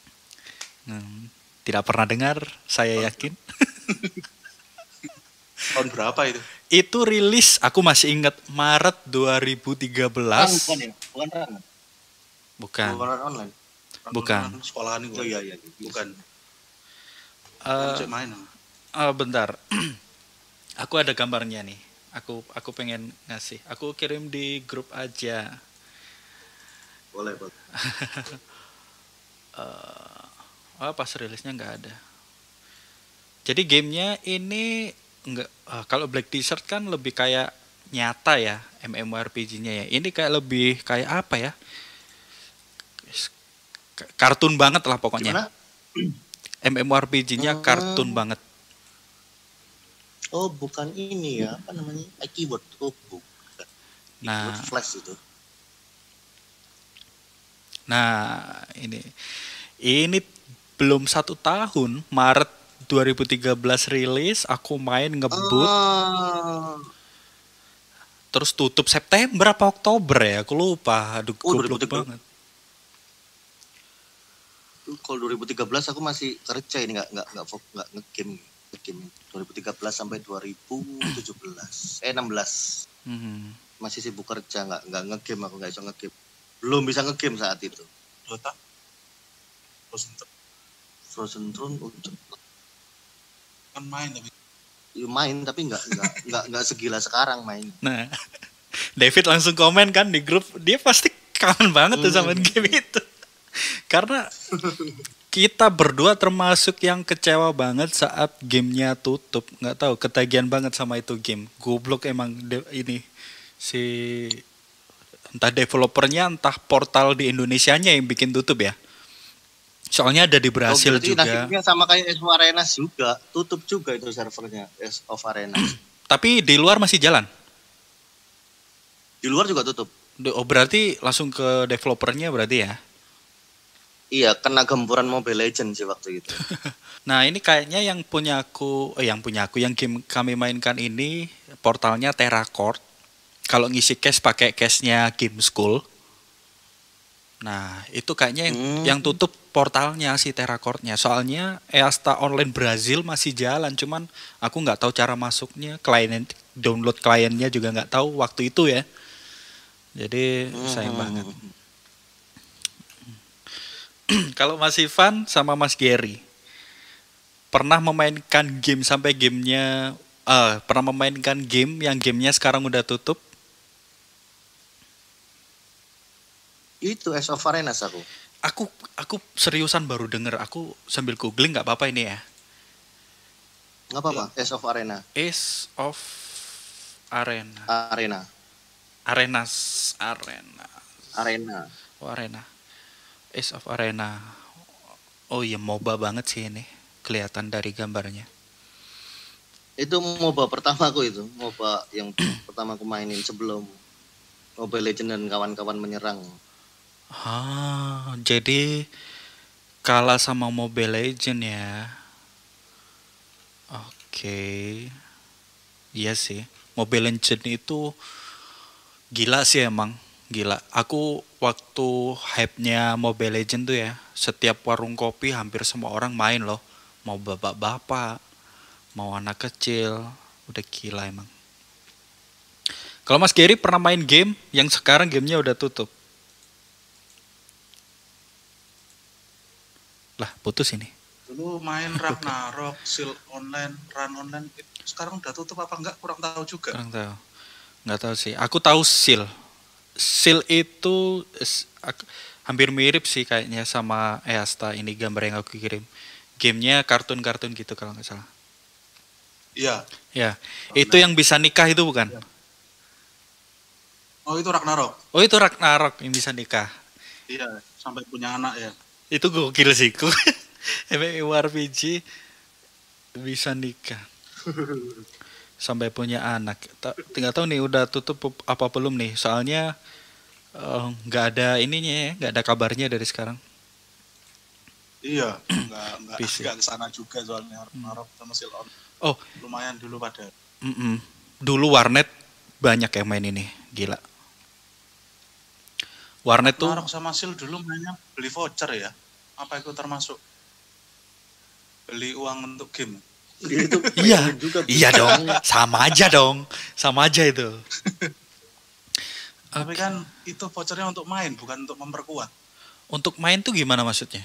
S3: Hmm, tidak pernah dengar, saya yakin.
S5: Tahun berapa itu?
S3: Itu rilis, aku masih ingat Maret dua ribu tiga belas.
S4: Bukan ya? Bukan Ran.
S3: Bukan.
S4: Bukan Ran online.
S3: Bukan.
S5: Sekolahan itu.
S4: Oh iya iya.
S5: Bukan.
S3: Uh,
S5: Cek main.
S3: Uh, bentar. Aku ada gambarnya nih. Aku aku pengen ngasih. Aku kirim di grup aja.
S4: Boleh, boleh.
S3: uh, oh, pas rilisnya nggak ada. Jadi gamenya ini nggak. Uh, kalau Black Desert kan lebih kayak nyata ya, MMORPG-nya ya. Ini kayak lebih kayak apa ya? Kartun banget lah pokoknya.
S4: Gimana?
S3: MMORPG-nya kartun hmm. banget.
S4: Oh, bukan ini ya, apa namanya? Keyboard. Oh, bukan.
S3: Nah,
S4: keyboard Flash itu.
S3: Nah, ini ini belum satu tahun, Maret dua ribu tiga belas rilis, aku main ngebut. Oh. Terus tutup September apa Oktober ya? Aku lupa. Aduh,
S4: oh,
S3: goblok banget.
S4: Kalau dua ribu tiga belas aku masih kerja ini, nggak nggak nggak nggak ngegame ngegame dua ribu tiga belas sampai dua ribu tujuh belas eh enam belas
S3: mm-hmm.
S4: Masih sibuk kerja, nggak nggak ngegame, aku nggak bisa ngegame, belum bisa ngegame saat itu.
S5: Dota, Frozen Throne,
S4: Frozen Throne untuk
S5: kan main tapi
S4: ya, main tapi nggak nggak nggak nggak segila sekarang main.
S3: Nah, David langsung komen kan di grup, dia pasti kangen banget tuh sama hmm. game itu. Karena kita berdua termasuk yang kecewa banget saat gamenya tutup. Nggak tahu, ketagihan banget sama itu game. Goblok emang de- ini si entah developernya, entah portal di Indonesianya yang bikin tutup ya. Soalnya ada di Brasil oh, juga.
S4: Nasibnya sama kayak S O Arena juga, tutup juga itu servernya S O Arena.
S3: Tapi di luar masih jalan.
S4: Di luar juga tutup.
S3: Oh, berarti langsung ke developernya berarti ya?
S4: Iya, kena gempuran Mobile Legends sih waktu itu.
S3: Nah, ini kayaknya yang punya aku, eh, yang punya aku, yang game kami mainkan ini portalnya TerraCord. Kalau ngisi cash pakai cashnya Game School. Nah, itu kayaknya yang, hmm. yang tutup portalnya si TerraCord-nya. Soalnya Easta Online Brazil masih jalan, cuman aku nggak tahu cara masuknya, klien download kliennya juga nggak tahu waktu itu ya. Jadi hmm. sayang banget. Kalau Mas Ivan sama Mas Gary pernah memainkan game sampai gamenya uh, pernah memainkan game yang gamenya sekarang udah tutup?
S4: Itu S O Arenas aku.
S3: Aku aku seriusan baru denger. Aku sambil googling, nggak apa-apa ini ya?
S4: Nggak apa-apa. S of Arena.
S3: S of Arena.
S4: Arena.
S3: Arenas Arena.
S4: Arena.
S3: Oh, Arena. Ace of Arena. Oh iya, MOBA banget sih ini. Kelihatan dari gambarnya.
S4: Itu MOBA pertama aku itu. MOBA yang pertama aku mainin sebelum Mobile Legends dan kawan-kawan menyerang.
S3: Ah, jadi kalah sama Mobile Legends ya. Oke. Iya sih. Mobile Legends itu gila sih emang. Gila, aku waktu hype-nya Mobile Legends tuh ya, setiap warung kopi hampir semua orang main loh. Mau bapak-bapak, mau anak kecil, udah gila emang. Kalau Mas Gary pernah main game yang sekarang gamenya udah tutup? Lah, putus ini.
S5: Dulu main Ragnarok, Seal Online, Run Online, sekarang udah tutup apa enggak, kurang tahu juga.
S3: Kurang tahu. Enggak tahu sih. Aku tahu Seal. Seal itu aku, hampir mirip sih kayaknya sama Easta, ini gambar yang aku kirim. Gamenya kartun-kartun gitu kalau nggak salah.
S5: Iya.
S3: Ya, oh, itu nah. Yang bisa nikah itu bukan? Ya.
S5: Oh, itu Ragnarok.
S3: Oh, itu Ragnarok yang bisa nikah.
S5: Iya, sampai punya anak ya.
S3: Itu gokil sih, MMORPG bisa nikah. Sampai punya anak. Tinggal tahu nih udah tutup apa belum nih. Soalnya nggak uh, ada ininya ya, nggak ada kabarnya dari sekarang.
S5: Iya, nggak nggak nggak kesana juga soalnya Ragnarok sama Seal On.
S3: Oh,
S5: lumayan dulu pada.
S3: Mm-mm. Dulu warnet banyak yang main ini, gila. Warnet tuh.
S5: Ragnarok sama Seal dulu mainnya beli voucher ya. Apa itu termasuk beli uang untuk game?
S4: Dia itu
S3: Iya,
S4: juga.
S3: iya dong, sama aja dong, sama aja itu.
S5: Tapi kan itu vouchernya untuk main, bukan untuk memperkuat.
S3: Untuk main tuh gimana maksudnya?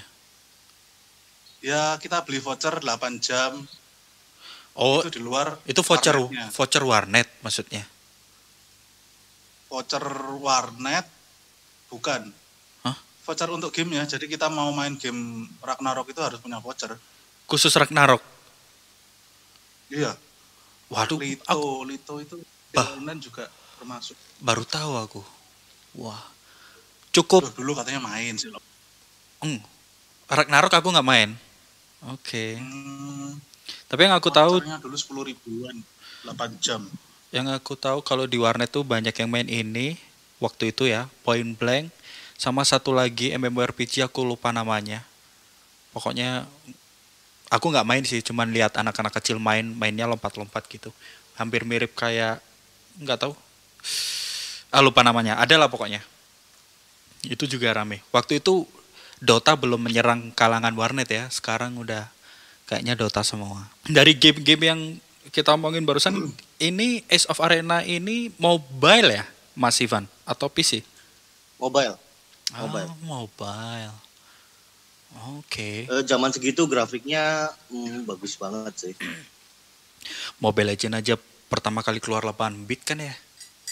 S5: Ya kita beli voucher delapan jam.
S3: Oh,
S5: itu di luar.
S3: Itu voucher
S5: warnetnya.
S3: voucher warnet maksudnya?
S5: Voucher warnet, bukan.
S3: Hah?
S5: Voucher untuk game ya. Jadi kita mau main game Ragnarok itu harus punya voucher.
S3: Khusus Ragnarok?
S5: Iya.
S3: Waduh,
S5: Lito,
S3: aku
S5: Lito itu
S3: Bah.
S5: online juga termasuk.
S3: baru tahu aku. Wah, cukup.
S5: Duh, dulu katanya main sih.
S3: Hmm, Ragnarok aku nggak main. Oke.
S5: Hmm,
S3: Tapi yang aku tahu,
S5: vouchernya dulu sepuluh ribuan, delapan jam.
S3: yang aku tahu kalau di warnet tuh banyak yang main ini waktu itu ya, Point Blank, sama satu lagi MMORPG aku lupa namanya. Pokoknya aku nggak main sih, cuman lihat anak-anak kecil main, mainnya lompat-lompat gitu. Hampir mirip kayak nggak tahu. Ah lupa namanya. Ada lah pokoknya. Itu juga rame. Waktu itu Dota belum menyerang kalangan warnet ya. Sekarang udah kayaknya Dota semua. Dari game-game yang kita omongin barusan, ini Ace of Arena ini mobile ya, Mas Ivan? Atau P C?
S4: Mobile.
S3: Mobile. Ah, mobile. Oke.
S4: Eh, zaman segitu grafiknya hmm, bagus banget sih.
S3: Mobile Legends aja pertama kali keluar delapan bit kan ya?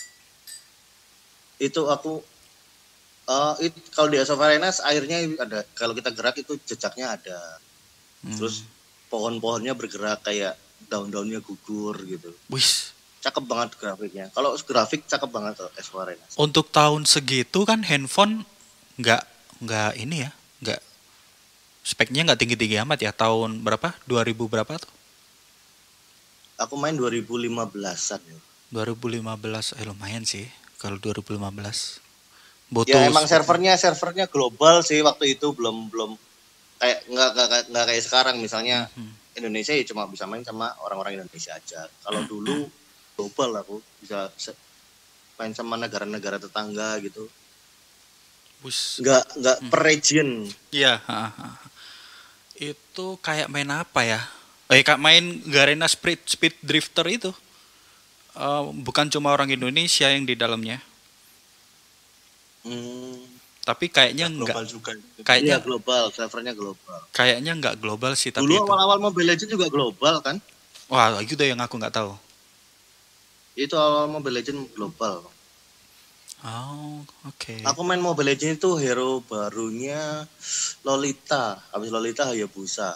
S4: Itu aku uh, it, kalau di Ace of Arena airnya ada, kalau kita gerak itu jejaknya ada.
S3: Hmm.
S4: Terus pohon-pohonnya bergerak kayak daun-daunnya gugur gitu.
S3: Wis.
S4: Cakep banget grafiknya. Kalau grafik cakep banget kalau Ace of Arena.
S3: Untuk tahun segitu kan handphone nggak nggak ini ya, nggak speknya nggak tinggi-tinggi amat ya. Tahun berapa? dua ribu berapa tuh?
S4: Aku main dua ribu lima belasan ya.
S3: dua ribu lima belas, eh lumayan sih kalau dua ribu lima belas. Butuh
S4: Ya emang servernya servernya global sih waktu itu, belum belum kayak nggak nggak nggak kayak sekarang misalnya
S3: Hmm.
S4: Indonesia ya cuma bisa main sama orang-orang Indonesia aja. Kalau dulu global aku bisa se- main sama negara-negara tetangga gitu.
S3: Bus.
S4: Nggak nggak per region.
S3: Iya, ha, ha. Itu kayak main apa ya? Eh, kayak main Garena Speed Speed Drifter itu. Eh, bukan cuma orang Indonesia yang di dalamnya,
S4: Hmm,
S3: tapi kayaknya
S5: Global
S3: enggak.
S5: juga.
S4: iya
S3: Kayaknya
S4: global, servernya global.
S3: kayaknya enggak global sih tapi
S4: Dulu
S3: itu.
S4: awal-awal Mobile Legends juga global kan?
S3: Wah, itu deh yang aku nggak tahu.
S4: Itu awal Mobile Legends global.
S3: Oh, oke.
S4: Aku main Mobile Legends itu hero barunya Lolita. Habis Lolita Hayabusa.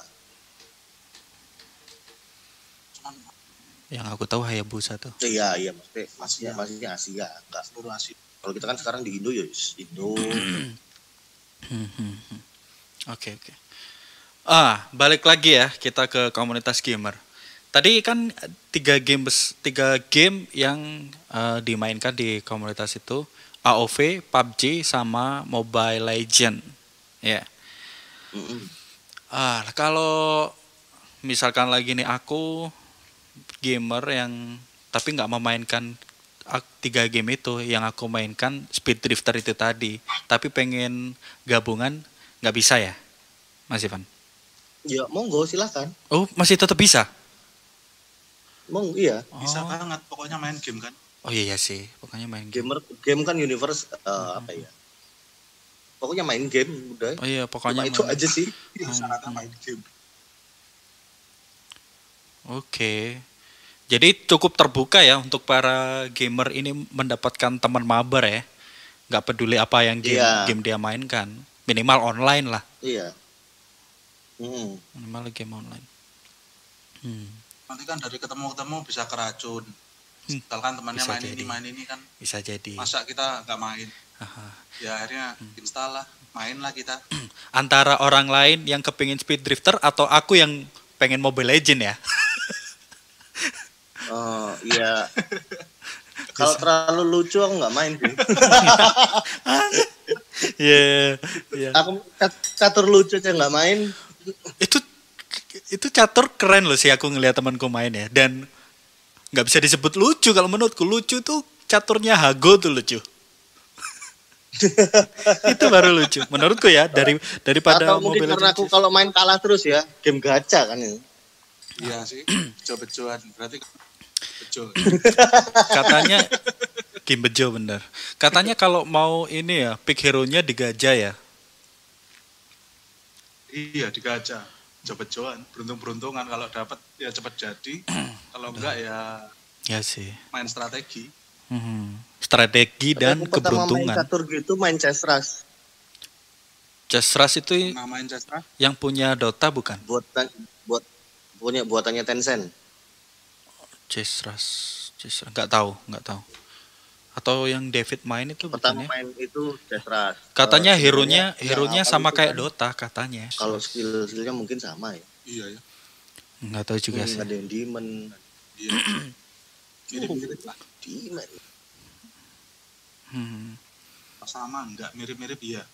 S3: Yang aku tahu Hayabusa tuh.
S4: Iya, iya maksudnya maksudnya
S5: Asia.
S4: maksudnya Asia, enggak.
S5: Seluruh Asia.
S4: Kalau kita kan sekarang di Indo ya Indo.
S3: Hmm, hmm, hmm. Oke, oke. Ah, balik lagi ya kita ke komunitas gamer. Tadi kan tiga game bes- tiga game yang eh, dimainkan di komunitas itu A O V, P U B G, sama Mobile Legend. Ya.
S4: Mm-mm.
S3: Ah, kalau misalkan lagi nih aku gamer yang tapi nggak memainkan ak- tiga game itu, yang aku mainkan Speed Drifter itu tadi, tapi pengen gabungan nggak bisa ya, Mas Ivan?
S4: Ya monggo silakan.
S3: Oh, masih tetap bisa?
S4: Mong iya,
S5: Bisa
S3: Oh,
S5: banget, pokoknya main game kan.
S3: oh iya, iya sih, pokoknya main game.
S4: gamer game kan universe eh, apa ya? Pokoknya main game udah.
S3: Oh iya, pokoknya
S4: Cuma itu
S3: main-
S4: aja sih.
S5: Syaratnya main game.
S3: Oke. Jadi cukup terbuka ya untuk para gamer ini mendapatkan teman mabar ya. Nggak peduli apa yang game,
S4: Iya.
S3: game dia mainkan. Minimal online lah.
S4: Iya. Mm.
S3: Minimal game online. Hmm,
S5: Nanti kan dari ketemu-ketemu bisa keracun.
S3: Hmm,
S5: Misalkan temannya
S3: bisa
S5: main
S3: jadi.
S5: ini, main ini kan.
S3: bisa jadi.
S5: Masa kita nggak main?
S3: Aha.
S5: Ya akhirnya install lah, main lah kita.
S3: Antara orang lain yang kepingin Speed Drifter atau aku yang pengen Mobile Legend ya.
S4: Oh iya. Kalau terlalu lucu aku nggak main sih.
S3: Iya, iya.
S4: Aku cat- catur lucu aja nggak main.
S3: Itu itu catur keren loh sih aku ngelihat temanku main ya, dan nggak bisa disebut lucu kalau menurutku. Lucu tuh caturnya Hago tuh lucu. Itu baru lucu menurutku ya, dari daripada
S4: Atau mungkin
S3: Mobile
S4: karena
S3: Legends.
S4: aku kalau main kalah terus ya, game gacha kan ini.
S5: Iya sih, bejo-bejoan. Berarti bejo.
S3: Katanya game bejo bener. Katanya kalau mau ini ya, pick hero-nya digajah ya.
S5: Iya, digaca. Bejo-bejoan, beruntung-beruntungan kalau dapat ya cepat jadi. Kalau enggak ya
S3: Ya sih.
S5: main strategi.
S3: Hmm. Strategi dan
S4: Tapi aku pertama main
S3: keberuntungan.
S4: catur gitu main chess rush.
S3: Chess Rush itu
S5: Nah, main Cestra
S3: yang punya Dota bukan?
S4: Buatan buat punya buatannya Tencent.
S3: Chess Rush, Chess Rush. Nggak tahu, nggak tahu. Atau yang David main itu
S4: Pertama
S3: bukannya?
S4: main itu chess rush.
S3: Katanya
S4: Eh,
S3: hero-nya
S4: sebenarnya
S3: hero-nya
S4: yang
S3: sama
S4: awal itu
S3: kayak
S4: kan,
S3: Dota katanya.
S4: Kalau skill-skillnya mungkin sama ya.
S5: iya ya.
S3: Nggak tahu juga
S4: Hmm,
S3: sih.
S4: ada yang demon.
S5: Iya. Mirip-mirip lah.
S4: Demon.
S3: Hmm.
S5: Sama enggak mirip-mirip iya.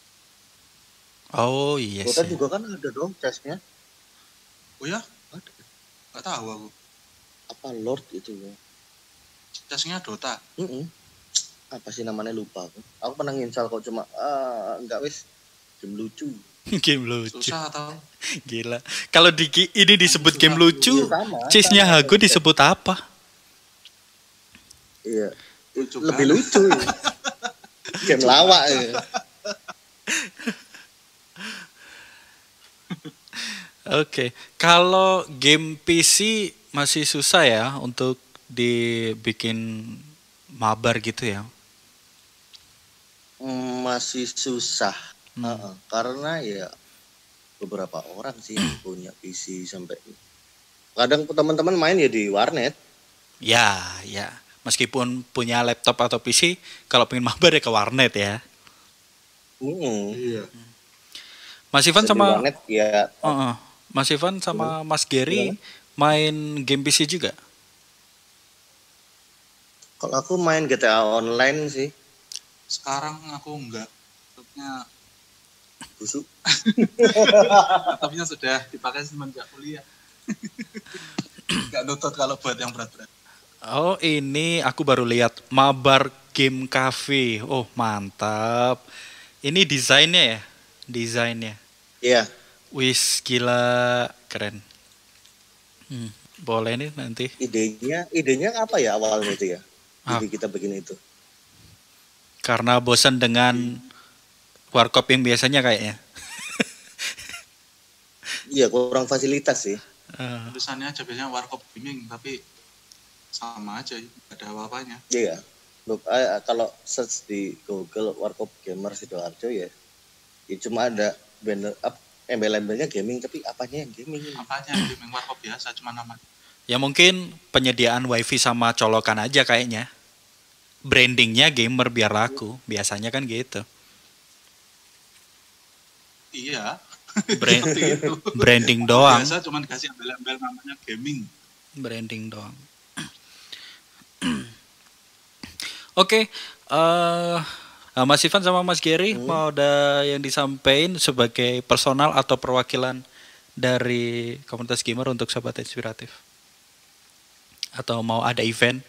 S3: Oh iya
S4: Dota
S3: sih.
S4: juga kan ada dong chessnya.
S5: Oh ya?
S4: Ada.
S5: Enggak tahu aku.
S4: Apa Lord itu ya?
S5: Chessnya Dota.
S4: Mm-mm. Apa sih namanya lupa aku. Aku pernah nginstal kok cuma ah, enggak wis game lucu.
S3: Game lucu.
S5: Susah atau
S3: Gila. Kalau di ini disebut game lucu,
S4: Iya, sama,
S3: chase-nya
S4: sama.
S3: Hago disebut apa?
S4: Iya.
S5: Lucu
S4: Lebih
S5: kan?
S4: lucu. Ya. Game lawak ya.
S3: Oke, kalau game P C masih susah ya untuk dibikin mabar gitu ya.
S4: Hmm, masih susah.
S3: Hmm.
S4: Heeh, karena ya beberapa orang sih yang punya P C sampai kadang teman-teman main ya di warnet.
S3: Ya, ya. Meskipun punya laptop atau P C, kalau pengen mabar ya ke warnet ya.
S4: Hmm.
S5: Iya.
S3: Mas Ivan
S4: Di
S3: sama
S4: warnet ya.
S3: Heeh. Mas Ivan sama Mas Gary main game P C juga.
S4: Kalau aku main G T A online sih
S5: Sekarang aku enggak. Laptopnya
S4: busuk.
S5: laptopnya sudah dipakai semenjak kuliah. Enggak nutut kalau buat yang berat-berat.
S3: Oh, ini aku baru lihat mabar game cafe. Oh, mantap. Ini desainnya ya? Desainnya.
S4: Iya.
S3: Wis, gila, keren. Hmm, boleh nih nanti.
S4: Idenya, idenya apa ya awalnya itu ya?
S3: Ah.
S4: Ide kita begini itu.
S3: Karena bosan dengan warkop yang biasanya kayaknya.
S4: Iya, kurang fasilitas sih.
S3: Eh,
S5: Tulisannya aja biasanya Warkop Gaming, tapi sama aja, nggak ada apa-apanya.
S4: Iya. Look, eh, kalau search di Google Warkop Gamer Sidoarjo ya, ya cuma ada banner up embel-embelnya gaming tapi apanya yang gaming?
S5: Apanya gaming Warkop biasa, cuma nama.
S3: ya mungkin penyediaan wifi sama colokan aja kayaknya. Brandingnya gamer biar laku. Biasanya kan gitu.
S5: Iya.
S3: Brand,
S5: Seperti itu.
S3: branding doang.
S5: Biasa cuma dikasih embel-embel namanya gaming.
S3: Branding doang. Oke, eh Mas Ivan sama Mas Gary
S4: Hmm.
S3: mau ada yang disampaikan sebagai personal atau perwakilan dari komunitas gamer untuk Sobat Inspiratif? Atau mau ada event?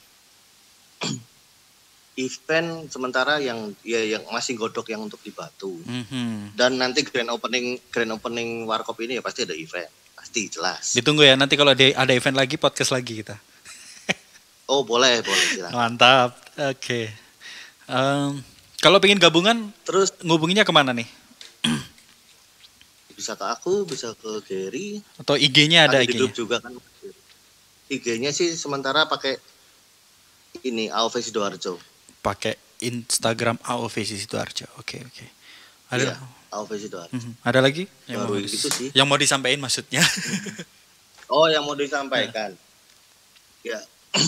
S4: Event sementara yang ya yang masih godok yang untuk di Batu.
S3: Mhm.
S4: Dan nanti grand opening grand opening Warkop ini ya pasti ada event. Pasti jelas.
S3: Ditunggu ya, nanti kalau ada, ada event lagi podcast lagi kita.
S4: Oh, boleh, boleh silakan.
S3: Mantap. Oke. Em, kalau pengen gabungan,
S4: Terus
S3: ngubunginya kemana nih?
S4: bisa ke aku, bisa ke Gary,
S3: Atau I G-nya ada
S4: di
S3: I G-nya?
S4: grup juga kan. I G-nya sih sementara pakai ini A O V Sidoarjo.
S3: Pakai Instagram A O V Sidoarjo. Oke, oke. Ada
S4: Iya, A O V Sidoarjo.
S3: Mhm. Ada lagi? Yang
S4: Baru
S3: mau, dis-
S4: itu sih.
S3: yang mau disampaikan maksudnya?
S4: Oh, yang mau disampaikan. Ya.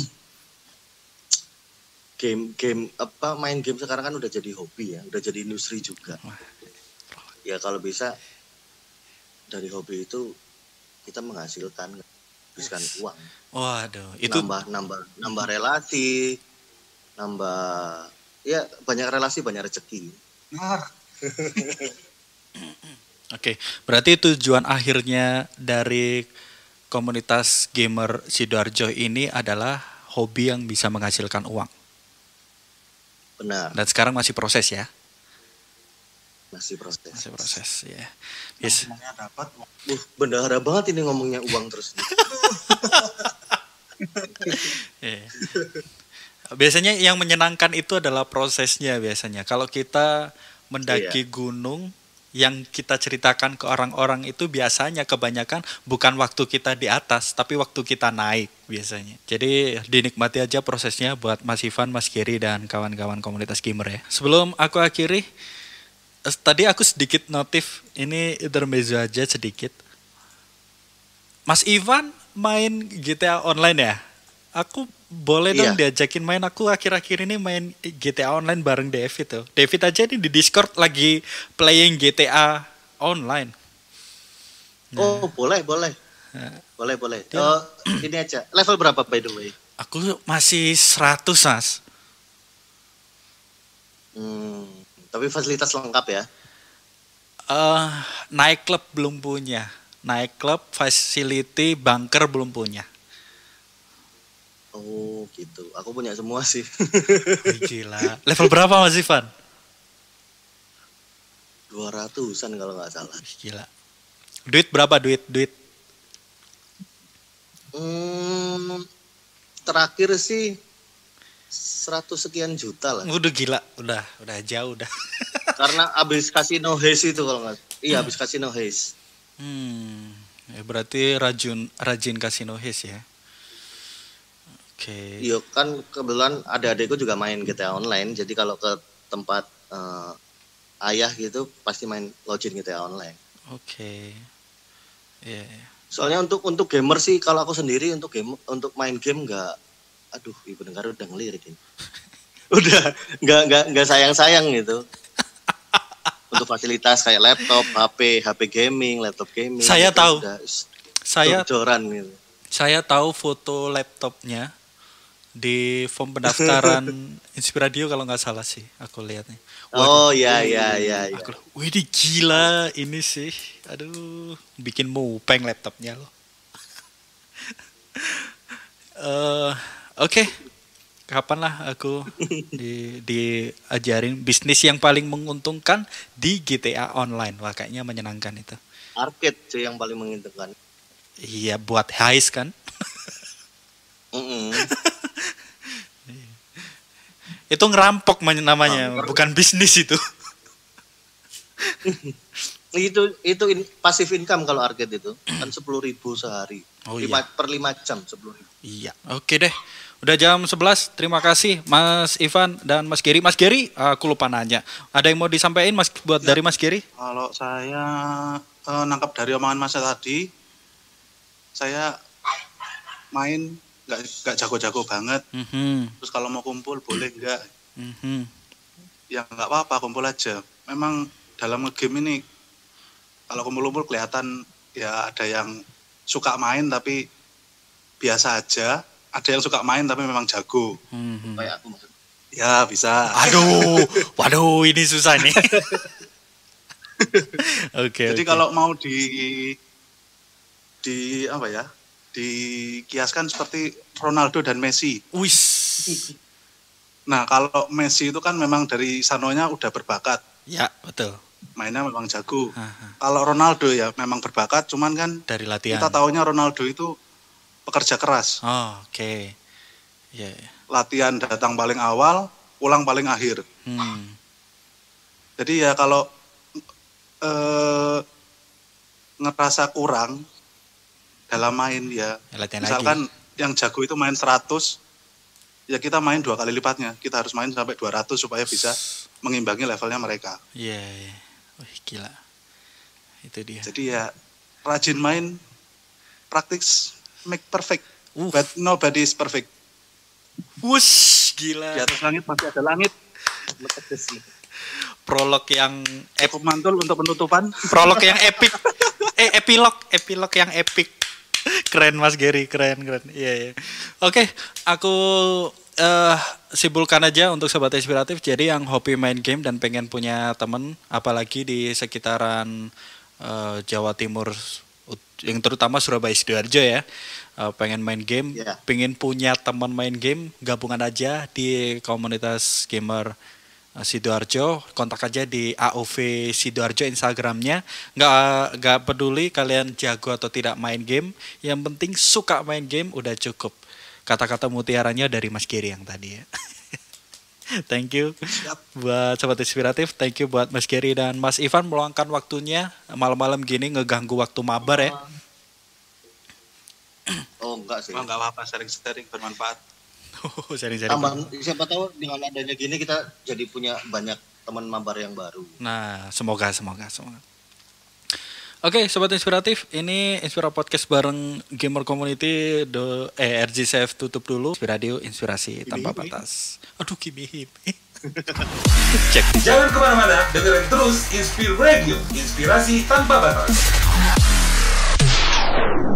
S4: game game apa main game sekarang kan udah jadi hobi ya, udah jadi industri juga.
S3: Wah.
S4: Ya kalau bisa dari hobi itu kita menghasilkan menghabiskan uang,
S3: Waduh, itu
S4: nambah nambah nambah relasi, nambah ya banyak relasi banyak rezeki.
S5: Nah,
S3: oke. Berarti tujuan akhirnya dari komunitas gamer Sidoarjo ini adalah hobi yang bisa menghasilkan uang.
S4: Benar.
S3: Dan sekarang masih proses ya.
S4: Masih proses.
S3: Masih proses ya. Yes.
S5: Semuanya dapat.
S4: Uh, bendahara banget ini ngomongnya uang terus.
S3: yeah. Biasanya yang menyenangkan itu adalah prosesnya biasanya. Kalau kita mendaki yeah. gunung, yang kita ceritakan ke orang-orang itu biasanya kebanyakan bukan waktu kita di atas, tapi waktu kita naik biasanya. Jadi dinikmati aja prosesnya buat Mas Ivan, Mas Giri, dan kawan-kawan komunitas gamer ya. Sebelum aku akhiri, tadi aku sedikit notif, ini intermezzo aja sedikit. Mas Ivan main G T A Online ya? Aku boleh dong iya. diajakin main. Aku akhir-akhir ini main G T A Online bareng David tuh. David aja nih di Discord lagi playing G T A Online.
S4: Nah. Oh boleh boleh. Nah. Boleh boleh. Dia, oh, ini aja. Level berapa by the way?
S3: Aku masih seratus Mas.
S4: Hmm, tapi fasilitas lengkap ya?
S3: Uh, naik klub belum punya. Naik klub, facility, bunker belum punya.
S4: Oh gitu, aku punya semua sih.
S3: Oh, gila. Level berapa Mas Ivan?
S4: dua ratusan kalau nggak salah.
S3: Gila. Duit berapa duit? Duit?
S4: Hmm, terakhir sih seratus sekian juta lah.
S3: Udah gila, udah, udah jauh dah.
S4: Karena abis kasino haze itu kalau nggak, iya abis kasino haze.
S3: Hmm, ya berarti rajin rajin kasino haze ya. Oke. Okay.
S4: Iya kan kebetulan ada adekku juga main G T A Online, jadi kalau ke tempat uh, ayah gitu pasti main login G T A Online.
S3: Oke. Okay. Iya. Yeah.
S4: Soalnya untuk untuk gamer sih kalau aku sendiri untuk game untuk main game nggak, aduh ibu dengar udah ngelirik ini. Udah nggak nggak nggak sayang sayang gitu. Untuk fasilitas kayak laptop, H P, H P gaming, laptop gaming.
S3: Saya tahu. Saya
S4: joran gitu.
S3: Saya tahu foto laptopnya di form pendaftaran Inspiradio kalau nggak salah sih, aku lihatnya.
S4: Oh iya iya iya.
S3: Aku, wih gila ini sih, aduh, bikin mupeng laptopnya loh. uh, Oke, okay. Kapan lah aku di diajarin bisnis yang paling menguntungkan di G T A Online. Wah kayaknya menyenangkan itu.
S4: Arcade sih yang paling menguntungkan.
S3: Iya buat heist kan. Itu ngerampok namanya, oh, bukan bisnis itu.
S4: itu itu in, pasif income kalau arcade itu kan sepuluh ribu sehari.
S3: Oh,
S4: lima,
S3: iya.
S4: Per lima jam sepuluh ribu.
S3: Iya. Oke deh. Udah jam sebelas, terima kasih Mas Ivan dan Mas Giri. Mas Giri, aku lupa nanya. Ada yang mau disampaikan Mas buat ya, dari Mas Giri?
S5: Kalau saya eh, nangkap dari omongan Mas tadi, saya main nggak nggak jago-jago banget. Mm-hmm. Terus kalau mau kumpul boleh nggak? Mm-hmm. Ya nggak apa-apa, kumpul aja. Memang dalam game ini kalau kumpul-kumpul kelihatan ya ada yang suka main tapi biasa aja. Ada yang suka main tapi memang jago.
S3: Hmm.
S4: Kayak aku maksudnya.
S5: Ya bisa.
S3: Aduh, waduh ini susah nih. Oke. Okay,
S5: Jadi
S3: okay.
S5: kalau mau di di apa ya? Dikiaskan seperti Ronaldo dan Messi.
S3: Wis.
S5: Nah kalau Messi itu kan memang dari sanonya udah berbakat.
S3: Ya betul.
S5: Mainnya memang jago.
S3: Aha.
S5: Kalau Ronaldo ya memang berbakat, cuman kan
S3: dari latihan.
S5: Kita taunya Ronaldo itu pekerja keras.
S3: Oh, oke. Okay. Yeah.
S5: Latihan datang paling awal, pulang paling akhir.
S3: Hmm.
S5: Jadi ya kalau eh, ngerasa kurang dalam main ya,
S3: latihan
S5: misalkan
S3: lagi.
S5: Yang jago itu main seratus, ya kita main dua kali lipatnya. Kita harus main sampai dua ratus supaya bisa mengimbangi levelnya mereka.
S3: Iya, yeah, yeah. Wih gila. Itu dia.
S5: Jadi ya rajin main, practice make perfect, uh. but nobody is perfect.
S3: Wush, gila.
S5: Di atas langit masih ada langit.
S3: Prolog yang
S5: cukup mantul untuk penutupan.
S3: Prolog yang epic. eh epilog, epilog yang epic. Keren Mas Gary, keren keren. Iya yeah, iya. Yeah. Oke, okay, aku uh, simpulkan aja untuk sobat inspiratif. Jadi yang hobi main game dan pengen punya teman, apalagi di sekitaran uh, Jawa Timur, yang terutama Surabaya Sidoarjo ya, uh, pengen main game, yeah. pengen punya teman main game, gabungan aja di komunitas gamer Sidoarjo, kontak aja di A O V Sidoarjo Instagramnya. Nggak nggak peduli kalian jago atau tidak main game, yang penting suka main game udah cukup. Kata-kata mutiaranya dari Mas Giri yang tadi ya. Thank you buat Sobat Inspiratif, thank you buat Mas Giri dan Mas Ivan meluangkan waktunya malam-malam gini ngeganggu waktu mabar ya.
S4: Oh enggak sih.
S5: Oh, enggak apa-apa, sharing-sharing bermanfaat.
S3: Oh, sharing-sharing.
S4: Tambah, siapa tahu dengan adanya gini kita jadi punya banyak teman mabar yang baru.
S3: Nah, semoga semoga semoga. Oke, Sobat Inspiratif, ini Inspira Podcast bareng Gamer Community do, eh, R G C F tutup dulu. Inspiradio, inspirasi tanpa batas. Aduh, kimi. Cek.
S6: Jangan kemana-mana, dengerin terus Inspiradio, inspirasi tanpa batas.